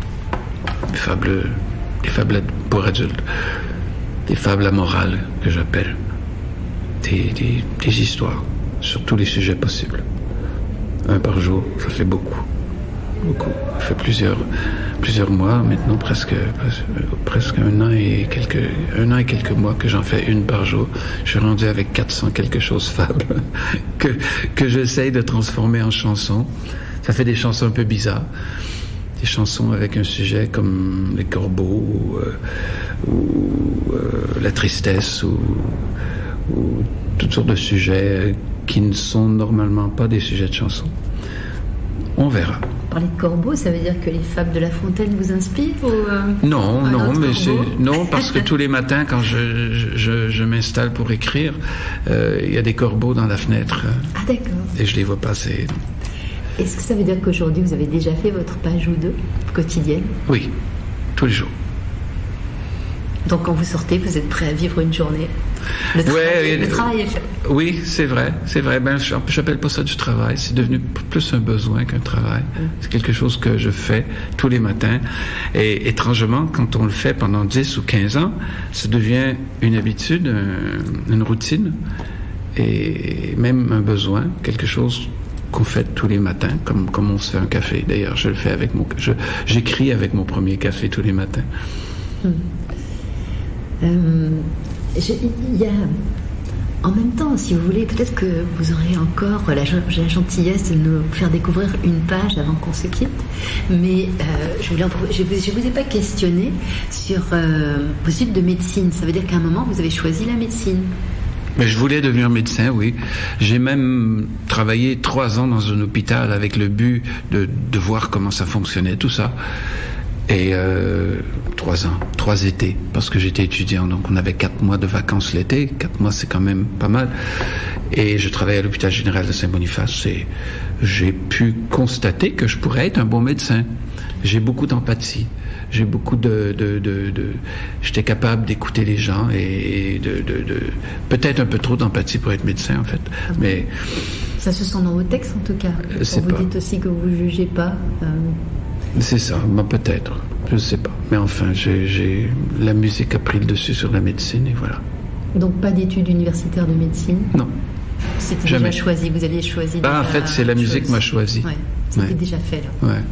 pour adultes. Des fables à morale, que j'appelle. Des histoires sur tous les sujets possibles. Un par jour, ça fait beaucoup. Beaucoup. Ça fait plusieurs mois, maintenant presque 1 an et quelques mois que j'en fais une par jour. Je suis rendu avec 400 quelque chose fables que j'essaye de transformer en chansons. Ça fait des chansons un peu bizarres. Des chansons avec un sujet comme les corbeaux ou la tristesse ou toutes sortes de sujets qui ne sont normalement pas des sujets de chansons. On verra. Parler de corbeaux, ça veut dire que les fables de La Fontaine vous inspirent ou Non, parce que tous les matins, quand je m'installe pour écrire, il y a des corbeaux dans la fenêtre. Ah, d'accord. Et je les vois passer. Est-ce que ça veut dire qu'aujourd'hui, vous avez déjà fait votre page ou deux quotidienne? Oui, tous les jours. Donc, quand vous sortez, vous êtes prêt à vivre une journée? Le travail est fait. Oui, c'est vrai. Ben, j'appelle pas ça du travail. C'est devenu plus un besoin qu'un travail. C'est quelque chose que je fais tous les matins. Et étrangement, quand on le fait pendant 10 ou 15 ans, ça devient une habitude, une routine, et même un besoin, quelque chose qu'on fait tous les matins, comme on se fait un café. D'ailleurs, je le fais j'écris avec mon premier café tous les matins. Il y a, en même temps, si vous voulez, peut-être que vous aurez encore la gentillesse de nous faire découvrir une page avant qu'on se quitte, mais je vous ai pas questionné sur vos études de médecine. Ça veut dire qu'à un moment, vous avez choisi la médecine? Mais je voulais devenir médecin, oui. J'ai même travaillé 3 ans dans un hôpital avec le but de voir comment ça fonctionnait, tout ça. Et 3 ans, 3 étés, parce que j'étais étudiant, donc on avait 4 mois de vacances l'été. 4 mois, c'est quand même pas mal. Et je travaillais à l'hôpital général de Saint-Boniface et j'ai pu constater que je pourrais être un bon médecin. J'ai beaucoup d'empathie. J'ai beaucoup j'étais capable d'écouter les gens et peut-être un peu trop d'empathie pour être médecin, en fait. Mais ça se sent dans vos textes, en tout cas. Vous dites aussi que vous ne jugez pas. C'est ça, peut-être. Je ne sais pas. Mais enfin, la musique a pris le dessus sur la médecine et voilà. Donc pas d'études universitaires de médecine? Non. C'était déjà choisi, vous aviez choisi. En fait, c'est la musique qui m'a choisi. Ouais. C'était déjà fait, là. Ouais.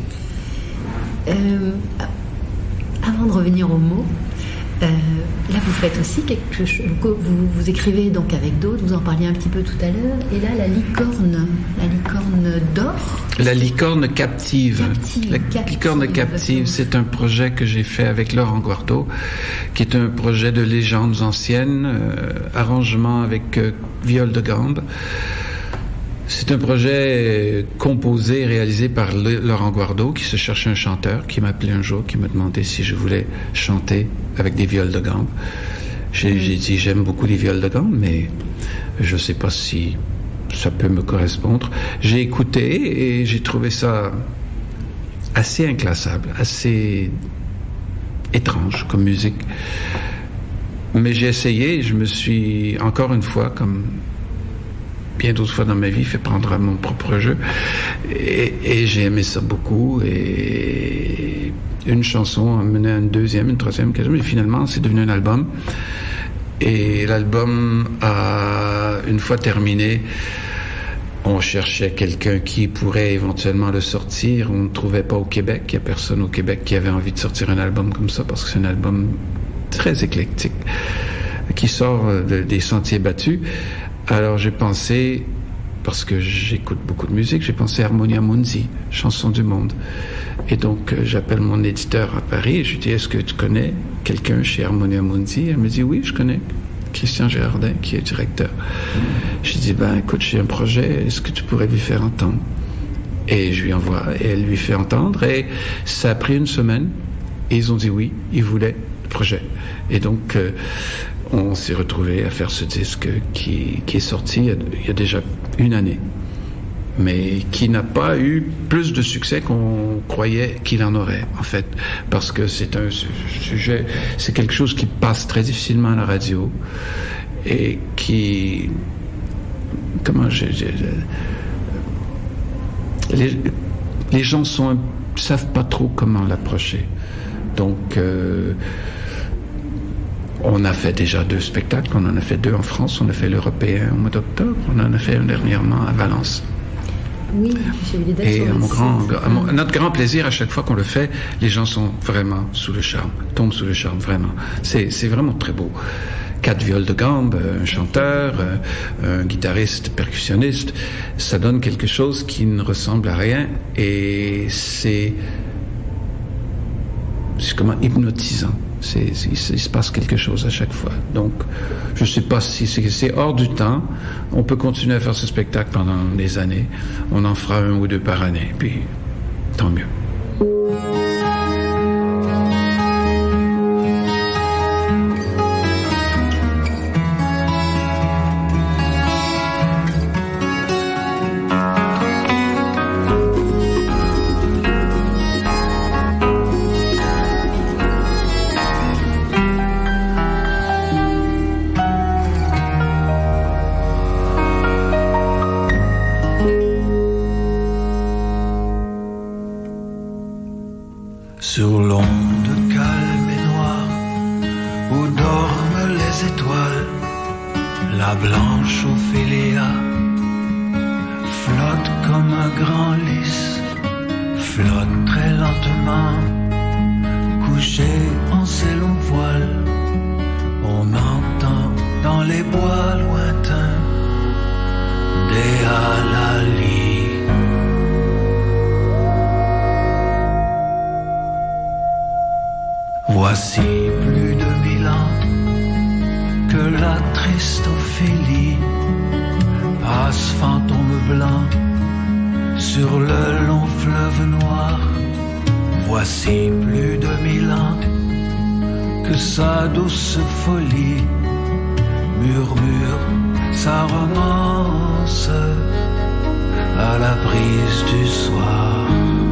Avant de revenir aux mots, là vous faites aussi quelque chose, vous écrivez donc avec d'autres, vous en parliez un petit peu tout à l'heure, et là la licorne d'or. La licorne captive. Licorne captive, c'est un projet que j'ai fait avec Laurent Guardo, qui est un projet de légendes anciennes, arrangement avec viol de gambe. C'est un projet composé et réalisé par Laurent Guardo, qui se cherchait un chanteur, qui m'a appelé un jour, qui m'a demandé si je voulais chanter avec des viols de gambe. J'ai dit, j'aime beaucoup les viols de gambe, mais je ne sais pas si ça peut me correspondre. J'ai écouté et j'ai trouvé ça assez inclassable, assez étrange comme musique. Mais j'ai essayé et je me suis, encore une fois, comme bien d'autres fois dans ma vie, fait prendre à mon propre jeu. Et j'ai aimé ça beaucoup. Et une chanson a mené à une deuxième, une troisième, une quatrième. Et finalement, c'est devenu un album. Et l'album a, une fois terminé, on cherchait quelqu'un qui pourrait éventuellement le sortir. On ne trouvait pas au Québec. Il n'y a personne au Québec qui avait envie de sortir un album comme ça, parce que c'est un album très éclectique, qui sort des sentiers battus. Alors j'ai pensé, parce que j'écoute beaucoup de musique, j'ai pensé à Harmonia Mundi, chanson du monde. Et donc j'appelle mon éditeur à Paris et je lui dis, est-ce que tu connais quelqu'un chez Harmonia Mundi? Elle me dit, oui, je connais Christian Gérardin, qui est directeur. Je lui dis, écoute, j'ai un projet, est-ce que tu pourrais lui faire entendre? Et je lui envoie, et elle lui fait entendre, et ça a pris une semaine, et ils ont dit oui, ils voulaient le projet. Et donc on s'est retrouvés à faire ce disque qui est sorti il y a déjà une année. mais qui n'a pas eu plus de succès qu'on croyait qu'il en aurait, en fait, parce que c'est un sujet, c'est quelque chose qui passe très difficilement à la radio et qui, les gens savent pas trop comment l'approcher. Donc, on a fait déjà 2 spectacles, on en a fait 2 en France, on a fait l'Européen au mois d'octobre, on en a fait un dernièrement à Valence. Oui, j'ai eu des dates sur le site. Notre grand plaisir à chaque fois qu'on le fait, les gens sont vraiment sous le charme, tombent sous le charme, vraiment. C'est vraiment très beau. 4 viols de gambe, un chanteur, un guitariste, percussionniste, ça donne quelque chose qui ne ressemble à rien et c'est comment hypnotisant. Il se passe quelque chose à chaque fois. Donc, je ne sais pas si c'est hors du temps. On peut continuer à faire ce spectacle pendant des années. On en fera 1 ou 2 par année, puis tant mieux. Sur l'onde calme et noire où dorment les étoiles, la blanche Ophélia flotte comme un grand lys, flotte très lentement, couchée en ses longs voiles. On entend dans les bois lointains des halalis. Voici plus de 1000 ans que la triste Ophélie passe fantôme blanc sur le long fleuve noir. Voici plus de 1000 ans que sa douce folie murmure sa romance à la brise du soir.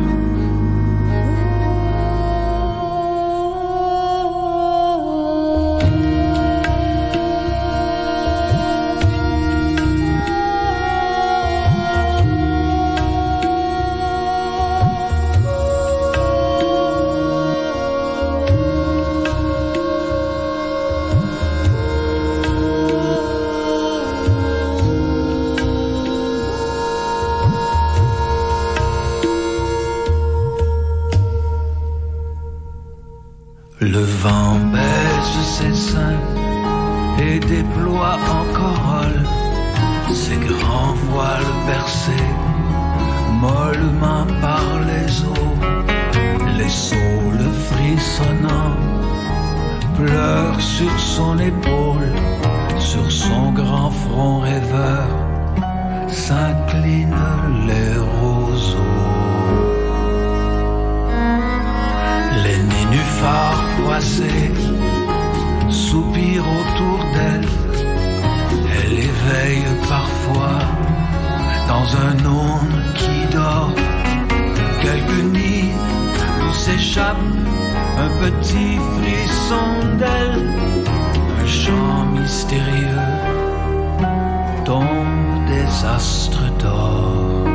Le vent baise ses seins et déploie en corolle ses grands voiles bercés mollement par les eaux. Les saules frissonnants pleurent sur son épaule, sur son grand front rêveur s'inclinent les roseaux. Les nénuphars froissés soupirent autour d'elle. Elle éveille parfois dans un aune qui dort. Quelques nids où s'échappe un petit frisson d'elle. Un chant mystérieux tombe des astres d'or.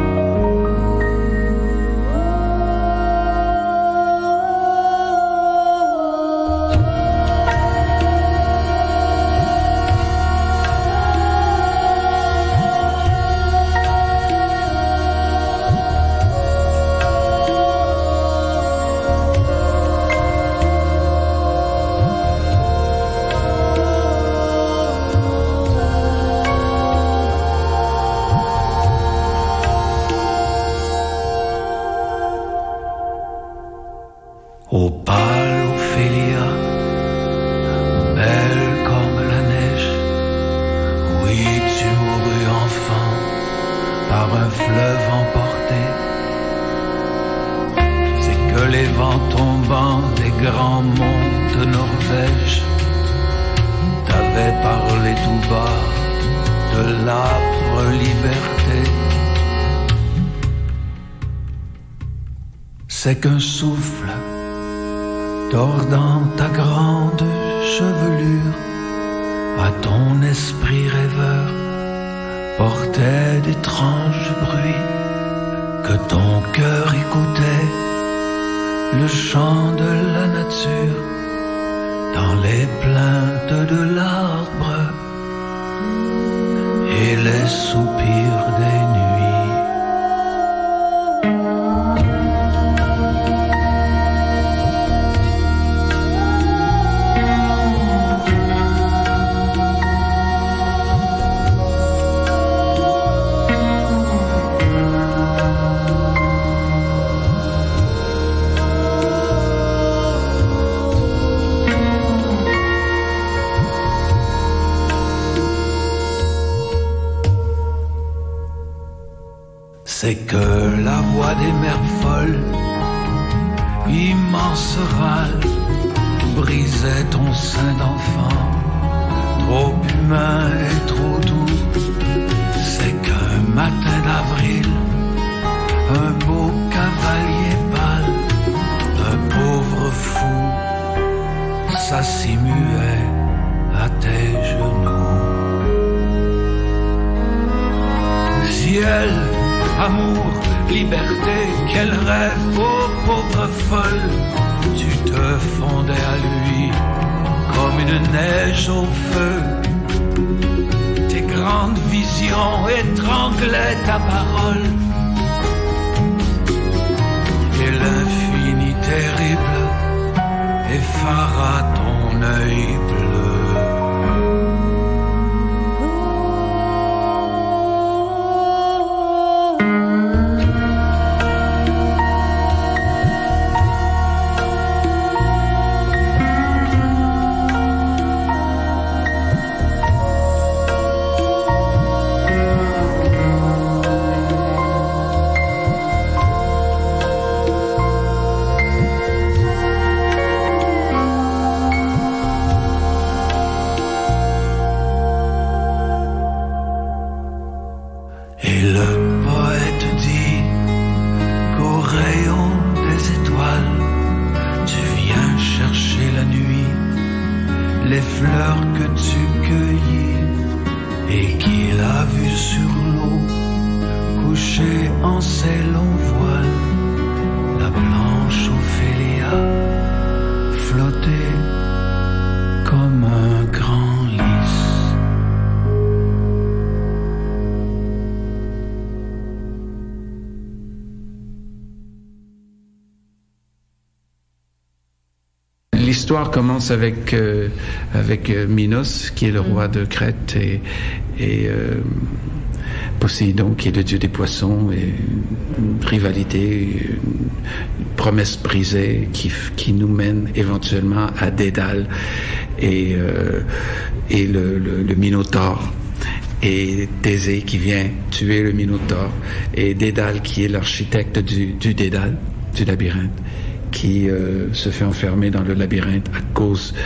Ô pâle Ophélia, belle comme la neige, oui tu mourus enfant par un fleuve emporté. C'est que les vents tombants des grands monts de Norvège t'avaient parlé tout bas de l'âpre liberté c'est qu'un souffle tordant ta grande chevelure à ton esprit rêveur portait d'étranges bruits, que ton cœur écoutait le chant de la nature dans les plaintes de l'arbre et les soupirs des nuits. C'est que la voix des mers folles, immense râle, brisait ton sein d'enfant, trop humain et trop doux. C'est qu'un matin d'avril, un beau cavalier pâle, un pauvre fou, s'assit muet à tes genoux. Ciel, amour, liberté, quel rêve, ô pauvre folle, tu te fondais à lui comme une neige au feu. Tes grandes visions étranglaient ta parole, et l'infini terrible effara ton œil bleu. L'histoire commence avec Minos, qui est le roi de Crète, et Poséidon, qui est le dieu des poissons, et une rivalité, une promesse brisée qui nous mène éventuellement à Dédale et le Minotaure, et Thésée qui vient tuer le Minotaure, et Dédale qui est l'architecte du Dédale, du labyrinthe, qui se fait enfermer dans le labyrinthe à cause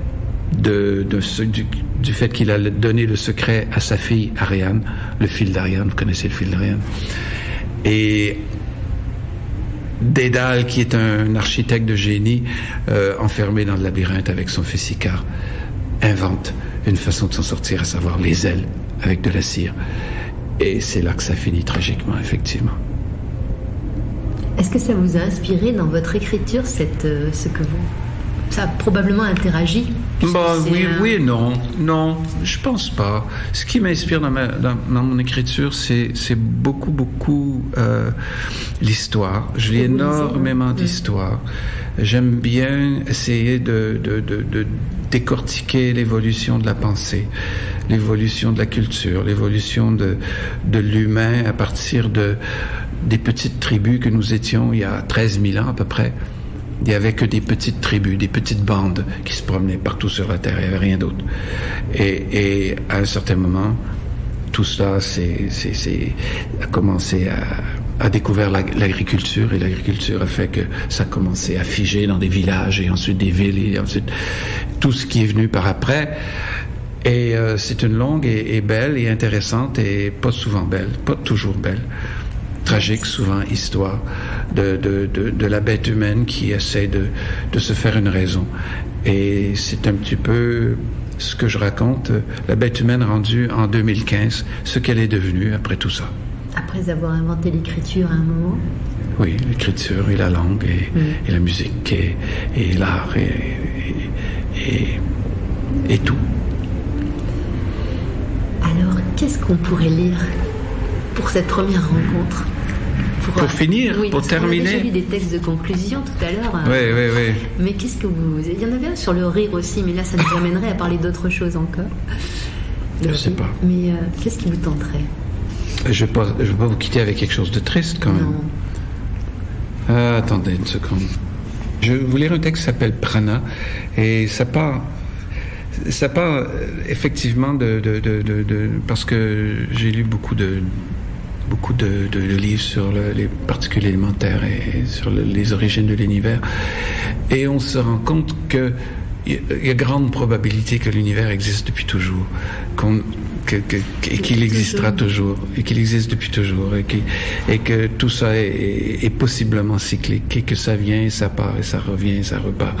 du fait qu'il a donné le secret à sa fille Ariane, le fil d'Ariane, vous connaissez le fil d'Ariane. Et Dédale, qui est un architecte de génie, enfermé dans le labyrinthe avec son fils Icare, invente une façon de s'en sortir, à savoir les ailes avec de la cire. Et c'est là que ça finit tragiquement, effectivement. Est-ce que ça vous a inspiré dans votre écriture, ce que vous... Ça a probablement interagi? Oui et non. Non, je pense pas. Ce qui m'inspire dans mon écriture, c'est beaucoup l'histoire. Je lis énormément d'histoire. J'aime bien essayer de décortiquer l'évolution de la pensée, l'évolution de la culture, l'évolution de l'humain à partir des petites tribus que nous étions il y a 13 000 ans à peu près. Il n'y avait que des petites tribus, des petites bandes qui se promenaient partout sur la Terre, il n'y avait rien d'autre. Et à un certain moment, tout cela a commencé à découvrir l'agriculture, et l'agriculture a fait que ça a commencé à figer dans des villages, et ensuite des villes, et ensuite tout ce qui est venu par après. Et c'est une longue et belle et intéressante, et pas souvent belle, pas toujours belle, tragique, souvent histoire de la bête humaine qui essaie de se faire une raison. Et c'est un petit peu ce que je raconte, la bête humaine rendue en 2015, ce qu'elle est devenue après tout ça. Après avoir inventé l'écriture à un moment? Oui, l'écriture et la langue et la musique et l'art et tout. Alors, qu'est-ce qu'on pourrait lire pour cette première rencontre? Pour finir, oui, pour terminer. On a déjà lu des textes de conclusion tout à l'heure. Oui. Mais qu'est-ce que vous... Il y en avait un sur le rire aussi, mais là, ça nous amènerait à parler d'autre chose encore. Je ne sais pas. Mais qu'est-ce qui vous tenterait? Je ne vais pas vous quitter avec quelque chose de triste, quand même. Non. Attendez une seconde. Je vais vous lire un texte qui s'appelle Prana, et ça part effectivement parce que j'ai lu beaucoup de livres sur les particules élémentaires et sur les origines de l'univers, et on se rend compte que il y a grande probabilité que l'univers existe depuis toujours, et qu'il existera toujours, et qu'il existe depuis toujours, et que tout ça est possiblement cyclique, et que ça vient et ça part, et ça revient et ça repart,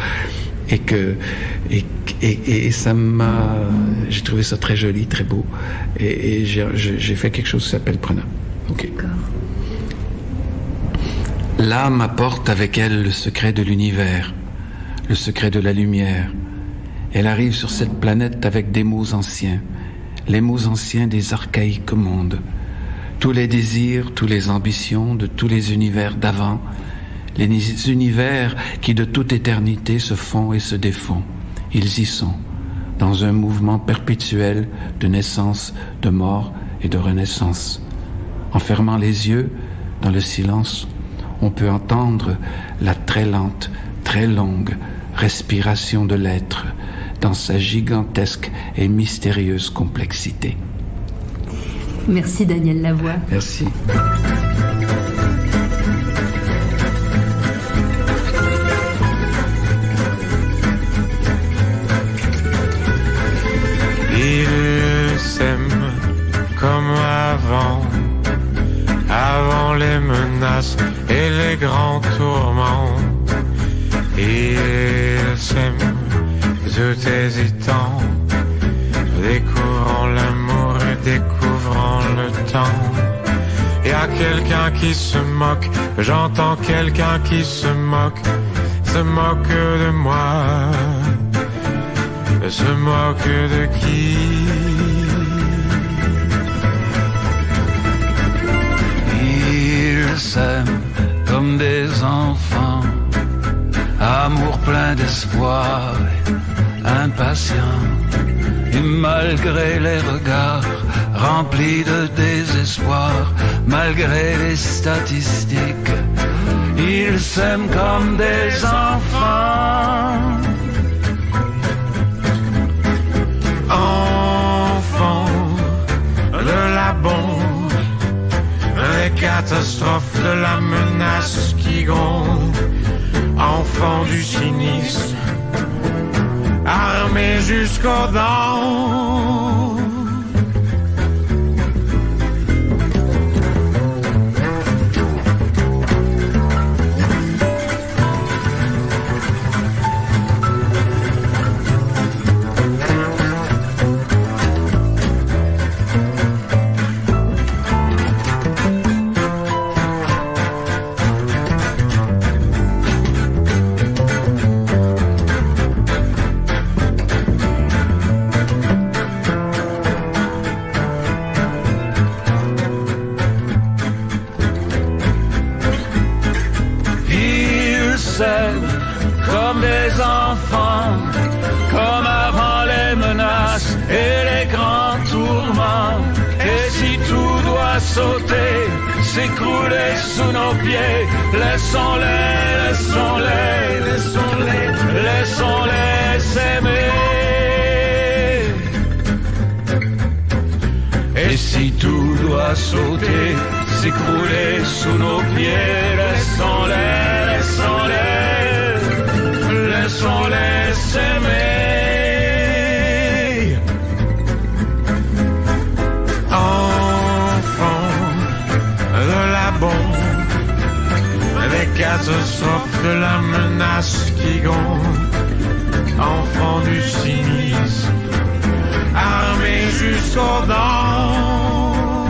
et ça m'a... J'ai trouvé ça très joli, très beau, et j'ai fait quelque chose qui s'appelle Prana. Ok. L'âme apporte avec elle le secret de l'univers, le secret de la lumière. Elle arrive sur cette planète avec des mots anciens, les mots anciens des archaïques mondes, tous les désirs, toutes les ambitions de tous les univers d'avant, les univers qui de toute éternité se font et se défont. Ils y sont, dans un mouvement perpétuel de naissance, de mort et de renaissance. En fermant les yeux, dans le silence, on peut entendre la très lente, très longue respiration de l'être dans sa gigantesque et mystérieuse complexité. Merci Daniel Lavoie. Merci. Ils s'aiment comme avant les menaces et les grands tourments. Ils s'aiment tout hésitant, découvrant l'amour et découvrant le temps. Y a quelqu'un qui se moque, j'entends quelqu'un qui se moque de moi. Se moque de qui? Ils s'aiment comme des enfants, amour plein d'espoir, impatient. Et malgré les regards remplis de désespoir, malgré les statistiques, ils s'aiment comme des enfants. Enfants de la bombe, les catastrophes de la menace qui gronde. Enfants du cynisme, armés jusqu'aux dents. Comme des enfants, comme avant les menaces et les grands tourments. Et si tout doit sauter, s'écrouler sous nos pieds, laissons-les, laissons-les, laissons-les, laissons-les s'aimer. Et si tout doit sauter, s'écrouler sous nos pieds, laissons-les, laissons-les, laissons-les s'aimer. Enfants de la bombe, discordants.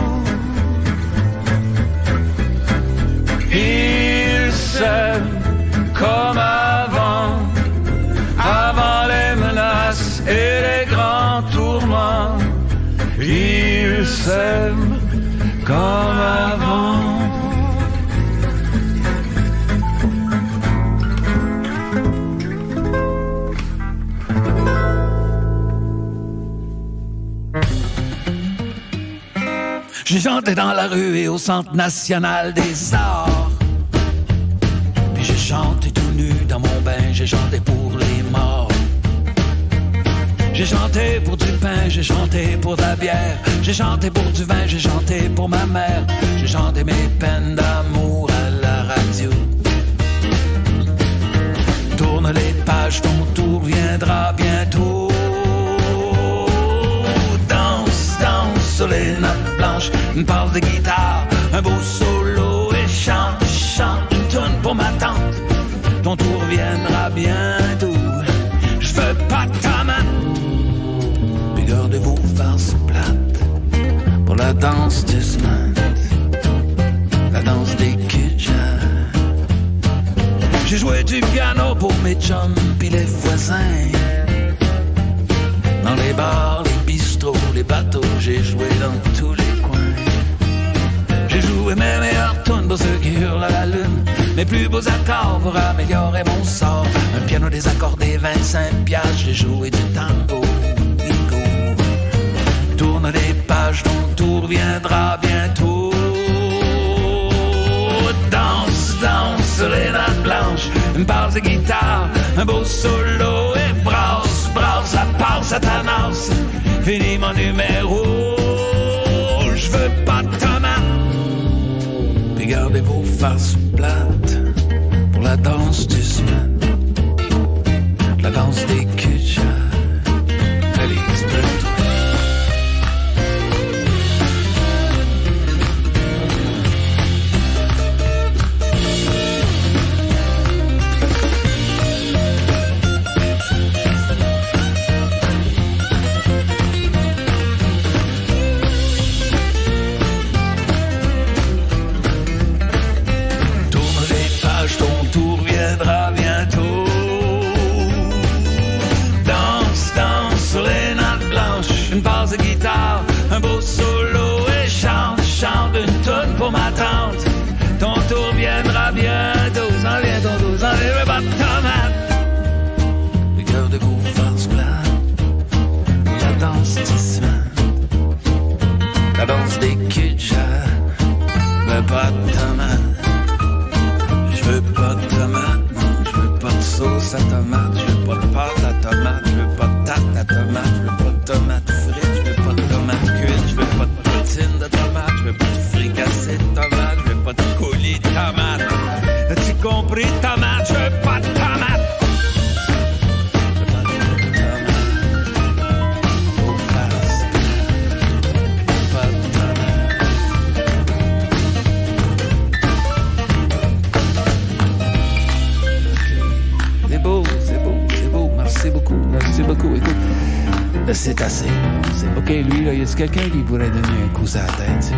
Ils s'aiment comme avant, avant les menaces et les grands tourments. Ils s'aiment comme avant. J'ai chanté dans la rue et au Centre national des arts. Puis j'ai chanté tout nu dans mon bain, j'ai chanté pour les morts. J'ai chanté pour du pain, j'ai chanté pour de la bière. J'ai chanté pour du vin, j'ai chanté pour ma mère. J'ai chanté mes peines d'amour à la radio. Tourne les pages, ton tour viendra bientôt. Danse, danse sur les notes blanches, une parle de guitare, un beau solo et chante, chante une toune pour ma tante. Ton tour viendra bientôt. Je veux pas ta main. Puis gardez vos farces plates pour la danse du semaine, la danse des kitschas. J'ai joué du piano pour mes chums pis les voisins. Dans les bars, les bistrots, les bateaux, j'ai joué dans tous les coins. J'ai joué mes meilleures tunes pour ceux qui hurlent à la lune, mes plus beaux accords pour améliorer mon sort. Un piano désaccordé, 25 piastres, j'ai joué du tango. Bingo. Tourne les pages, ton tour viendra bientôt. Danse, danse sur les notes blanches, une basse de guitare, un beau solo et brasse, brasse la passe à ta nasse. Fini mon numéro, je veux pas de tomates. Puis gardez vos faces plates pour la danse du semaine, la danse des kitschas. Allez, explose. Une basse de guitare, un beau solo et chante, chante une toune pour ma tante. Ton tour viendra bientôt, s'en vient ton tour, s'en vient le bas de tomate. Regardez-vous farce plate, la danse du semaine, la danse des kitschas, le bas de tomate. Je veux pas de tomate, non, je veux pas de sauce à tomate, je veux pas de pâte à tomate, je veux pas de tarte à tomate, je veux pas de tomate frite, je veux pas de tomate cuite, je veux pas de poutine de tomate, je veux pas de fricassé de tomate, je veux pas de coulis de tomate. As-tu compris, tomate? Je veux pas de tomate. Je veux pas de tomate. Aux farces. Pas de tomate. C'est beau, c'est beau, c'est beau. Merci beaucoup, merci beaucoup. Écoute, c'est assez. C'est OK, lui, là, y a quelqu'un qui pourrait donner un coup sur la tête?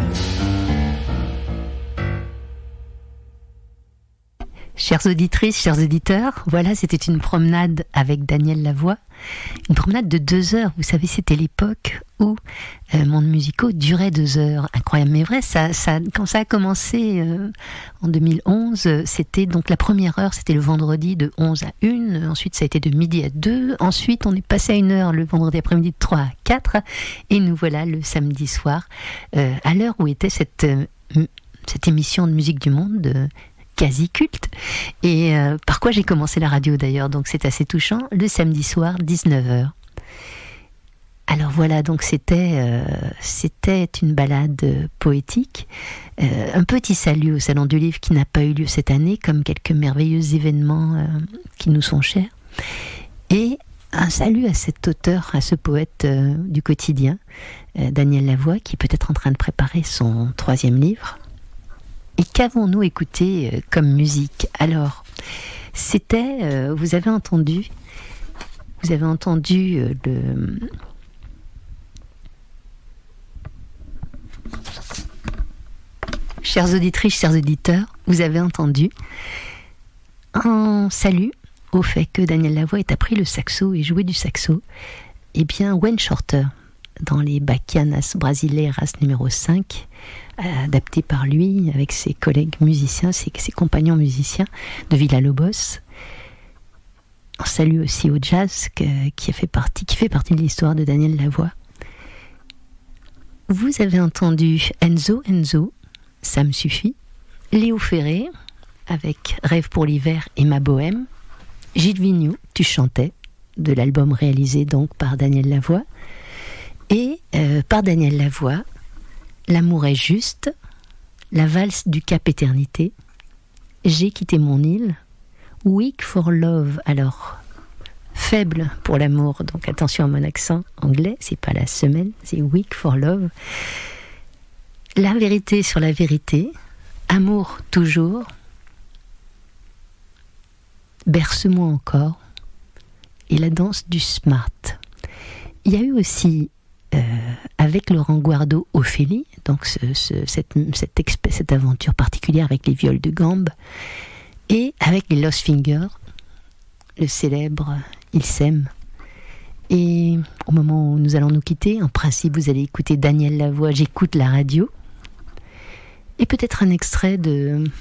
Chères auditrices, chers auditeurs, voilà, c'était une promenade avec Daniel Lavoie. Une promenade de 2 heures. Vous savez, c'était l'époque où Mondes musicaux durait 2 heures. Incroyable, mais vrai, quand ça a commencé en 2011, c'était donc la première heure, c'était le vendredi de 11 à 1. Ensuite, ça a été de midi à 2. Ensuite, on est passé à 1 heure le vendredi après-midi de 3 à 4. Et nous voilà le samedi soir, à l'heure où était cette émission de musique du monde quasi culte. Et par quoi j'ai commencé la radio d'ailleurs, donc c'est assez touchant, le samedi soir, 19h. Alors voilà, donc c'était une balade poétique, un petit salut au Salon du Livre qui n'a pas eu lieu cette année, comme quelques merveilleux événements qui nous sont chers, et un salut à cet auteur, à ce poète du quotidien, Daniel Lavoie, qui est peut-être en train de préparer son 3e livre. Et qu'avons-nous écouté comme musique? Alors, c'était, vous avez entendu Chères auditrices, chers auditeurs, vous avez entendu un salut au fait que Daniel Lavoie ait appris le saxo et joué du saxo. Eh bien, Wayne Shorter, dans les Bachianas Brasileiras numéro 5, adapté par lui avec ses collègues musiciens, ses compagnons musiciens de Villa-Lobos. On salue aussi au jazz qui fait partie de l'histoire de Daniel Lavoie. Vous avez entendu Enzo, ça me suffit. Léo Ferré, avec Rêve pour l'hiver et Ma bohème. Gilles Vignoux, Tu chantais, de l'album réalisé donc par Daniel Lavoie. Et par Daniel Lavoie, L'amour est juste, La valse du Cap Éternité, J'ai quitté mon île, Weak for Love, alors faible pour l'amour, donc attention à mon accent anglais, c'est pas la semelle, c'est Weak for Love. La vérité sur la vérité, Amour toujours, Berce-moi encore, et La danse du smart. Il y a eu aussi, avec Laurent Guardo, Ophélie, donc cette aventure particulière avec les viols de gambe, et avec les Lost Fingers, le célèbre Ils s'aiment. Et au moment où nous allons nous quitter, en principe, vous allez écouter Daniel Lavoie, J'écoute la radio, et peut-être un extrait du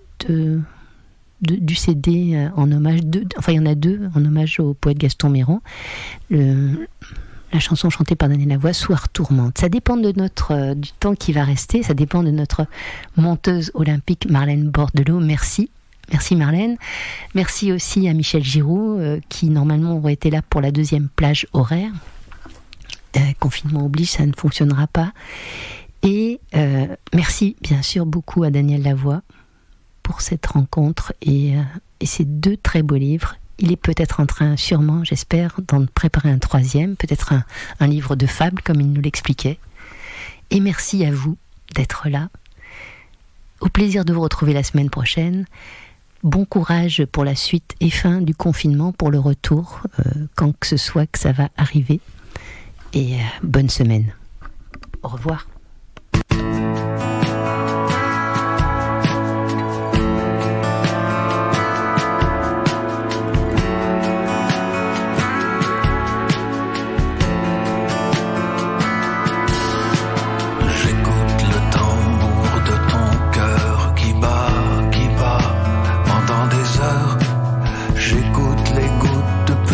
CD en hommage, il y en a deux, en hommage au poète Gaston Méron. La chanson chantée par Daniel Lavoie, Soir tourmente. Ça dépend de du temps qui va rester, ça dépend de notre monteuse olympique Marlène Bordelot. Merci Marlène. Merci aussi à Michel Giraud, qui normalement aurait été là pour la deuxième plage horaire. Confinement oblige, ça ne fonctionnera pas. Et merci bien sûr beaucoup à Daniel Lavoie pour cette rencontre et ces deux très beaux livres. Il est peut-être en train, sûrement, j'espère, d'en préparer un troisième, peut-être un livre de fables, comme il nous l'expliquait. Et merci à vous d'être là. Au plaisir de vous retrouver la semaine prochaine. Bon courage pour la suite et fin du confinement, pour le retour, quand que ce soit que ça va arriver. Et bonne semaine. Au revoir.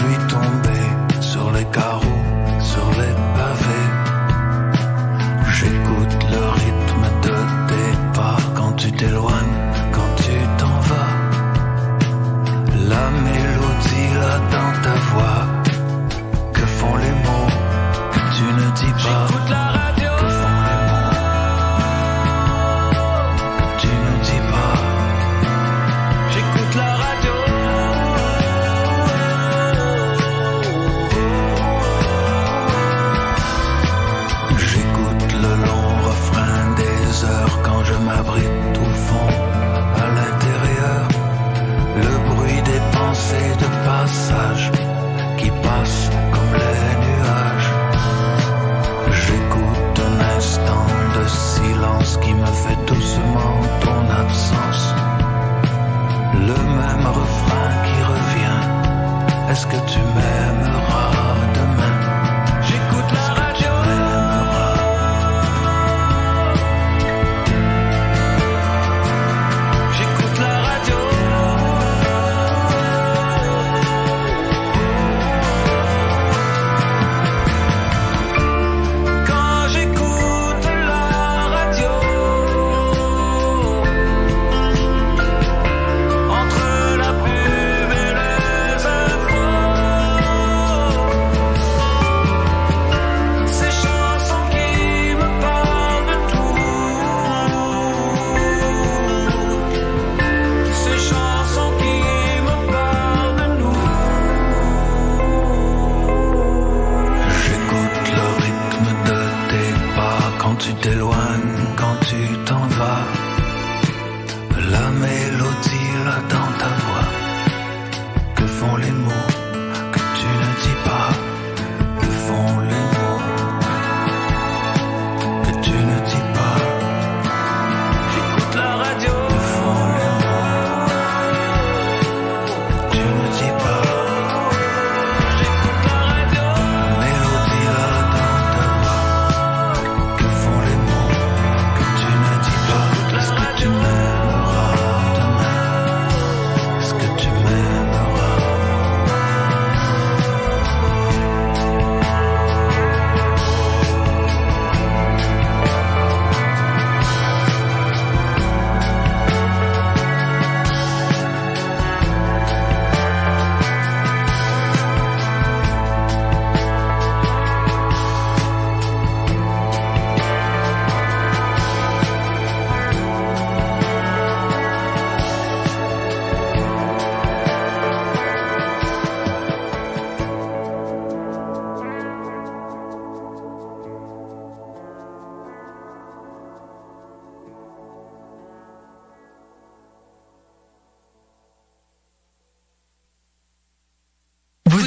J'ai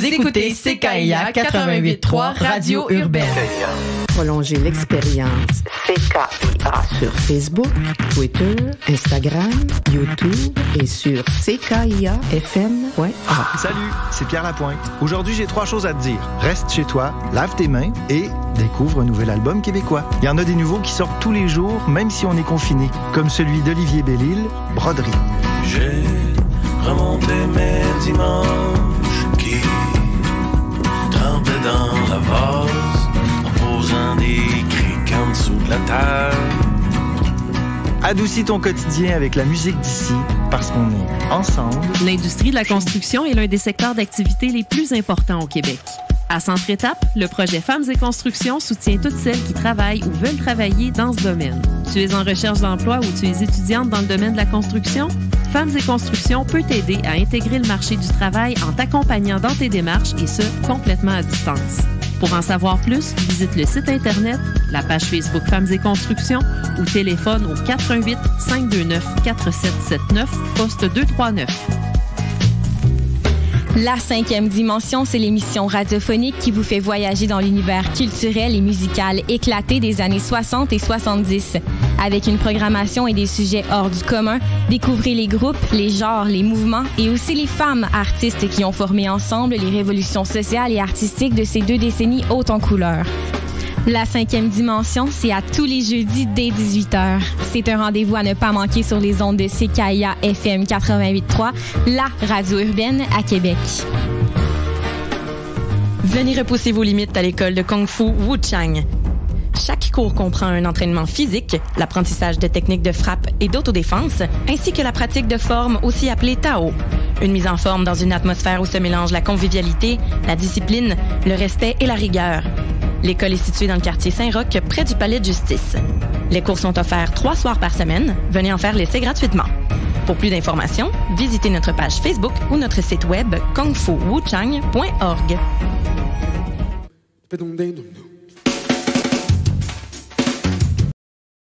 écoutez CKIA 88.3 Radio Urbaine. Prolongez l'expérience CKIA sur Facebook, Twitter, Instagram, YouTube et sur CKIA-FM.org. Salut, c'est Pierre Lapointe. Aujourd'hui, j'ai 3 choses à te dire. Reste chez toi, lave tes mains et découvre un nouvel album québécois. Il y en a des nouveaux qui sortent tous les jours, même si on est confiné, comme celui d'Olivier Bellil, Broderie. J'ai remonté mes dimanches qui trempaient dans la vase en posant des criques en dessous de la table. Adoucis ton quotidien avec la musique d'ici, parce qu'on est ensemble. L'industrie de la construction est l'un des secteurs d'activité les plus importants au Québec. À Centre-Étape, le projet Femmes et Construction soutient toutes celles qui travaillent ou veulent travailler dans ce domaine. Tu es en recherche d'emploi ou tu es étudiante dans le domaine de la construction? Femmes et Construction peut t'aider à intégrer le marché du travail en t'accompagnant dans tes démarches et ce, complètement à distance. Pour en savoir plus, visite le site Internet, la page Facebook Femmes et Construction ou téléphone au 418-529-4779, poste 239. La 5e dimension, c'est l'émission radiophonique qui vous fait voyager dans l'univers culturel et musical éclaté des années 60 et 70. Avec une programmation et des sujets hors du commun, découvrez les groupes, les genres, les mouvements et aussi les femmes artistes qui ont formé ensemble les révolutions sociales et artistiques de ces 2 décennies hautes en couleurs. La 5e dimension, c'est à tous les jeudis dès 18h. C'est un rendez-vous à ne pas manquer sur les ondes de CKIA FM 88.3, la radio urbaine à Québec. Venez repousser vos limites à l'école de Kung Fu Wu Chang. Chaque cours comprend un entraînement physique, l'apprentissage de techniques de frappe et d'autodéfense, ainsi que la pratique de formes aussi appelées Tao. Une mise en forme dans une atmosphère où se mélangent la convivialité, la discipline, le respect et la rigueur. L'école est située dans le quartier Saint-Roch, près du palais de justice. Les cours sont offerts 3 soirs par semaine. Venez en faire l'essai gratuitement. Pour plus d'informations, visitez notre page Facebook ou notre site web kungfuwuchang.org.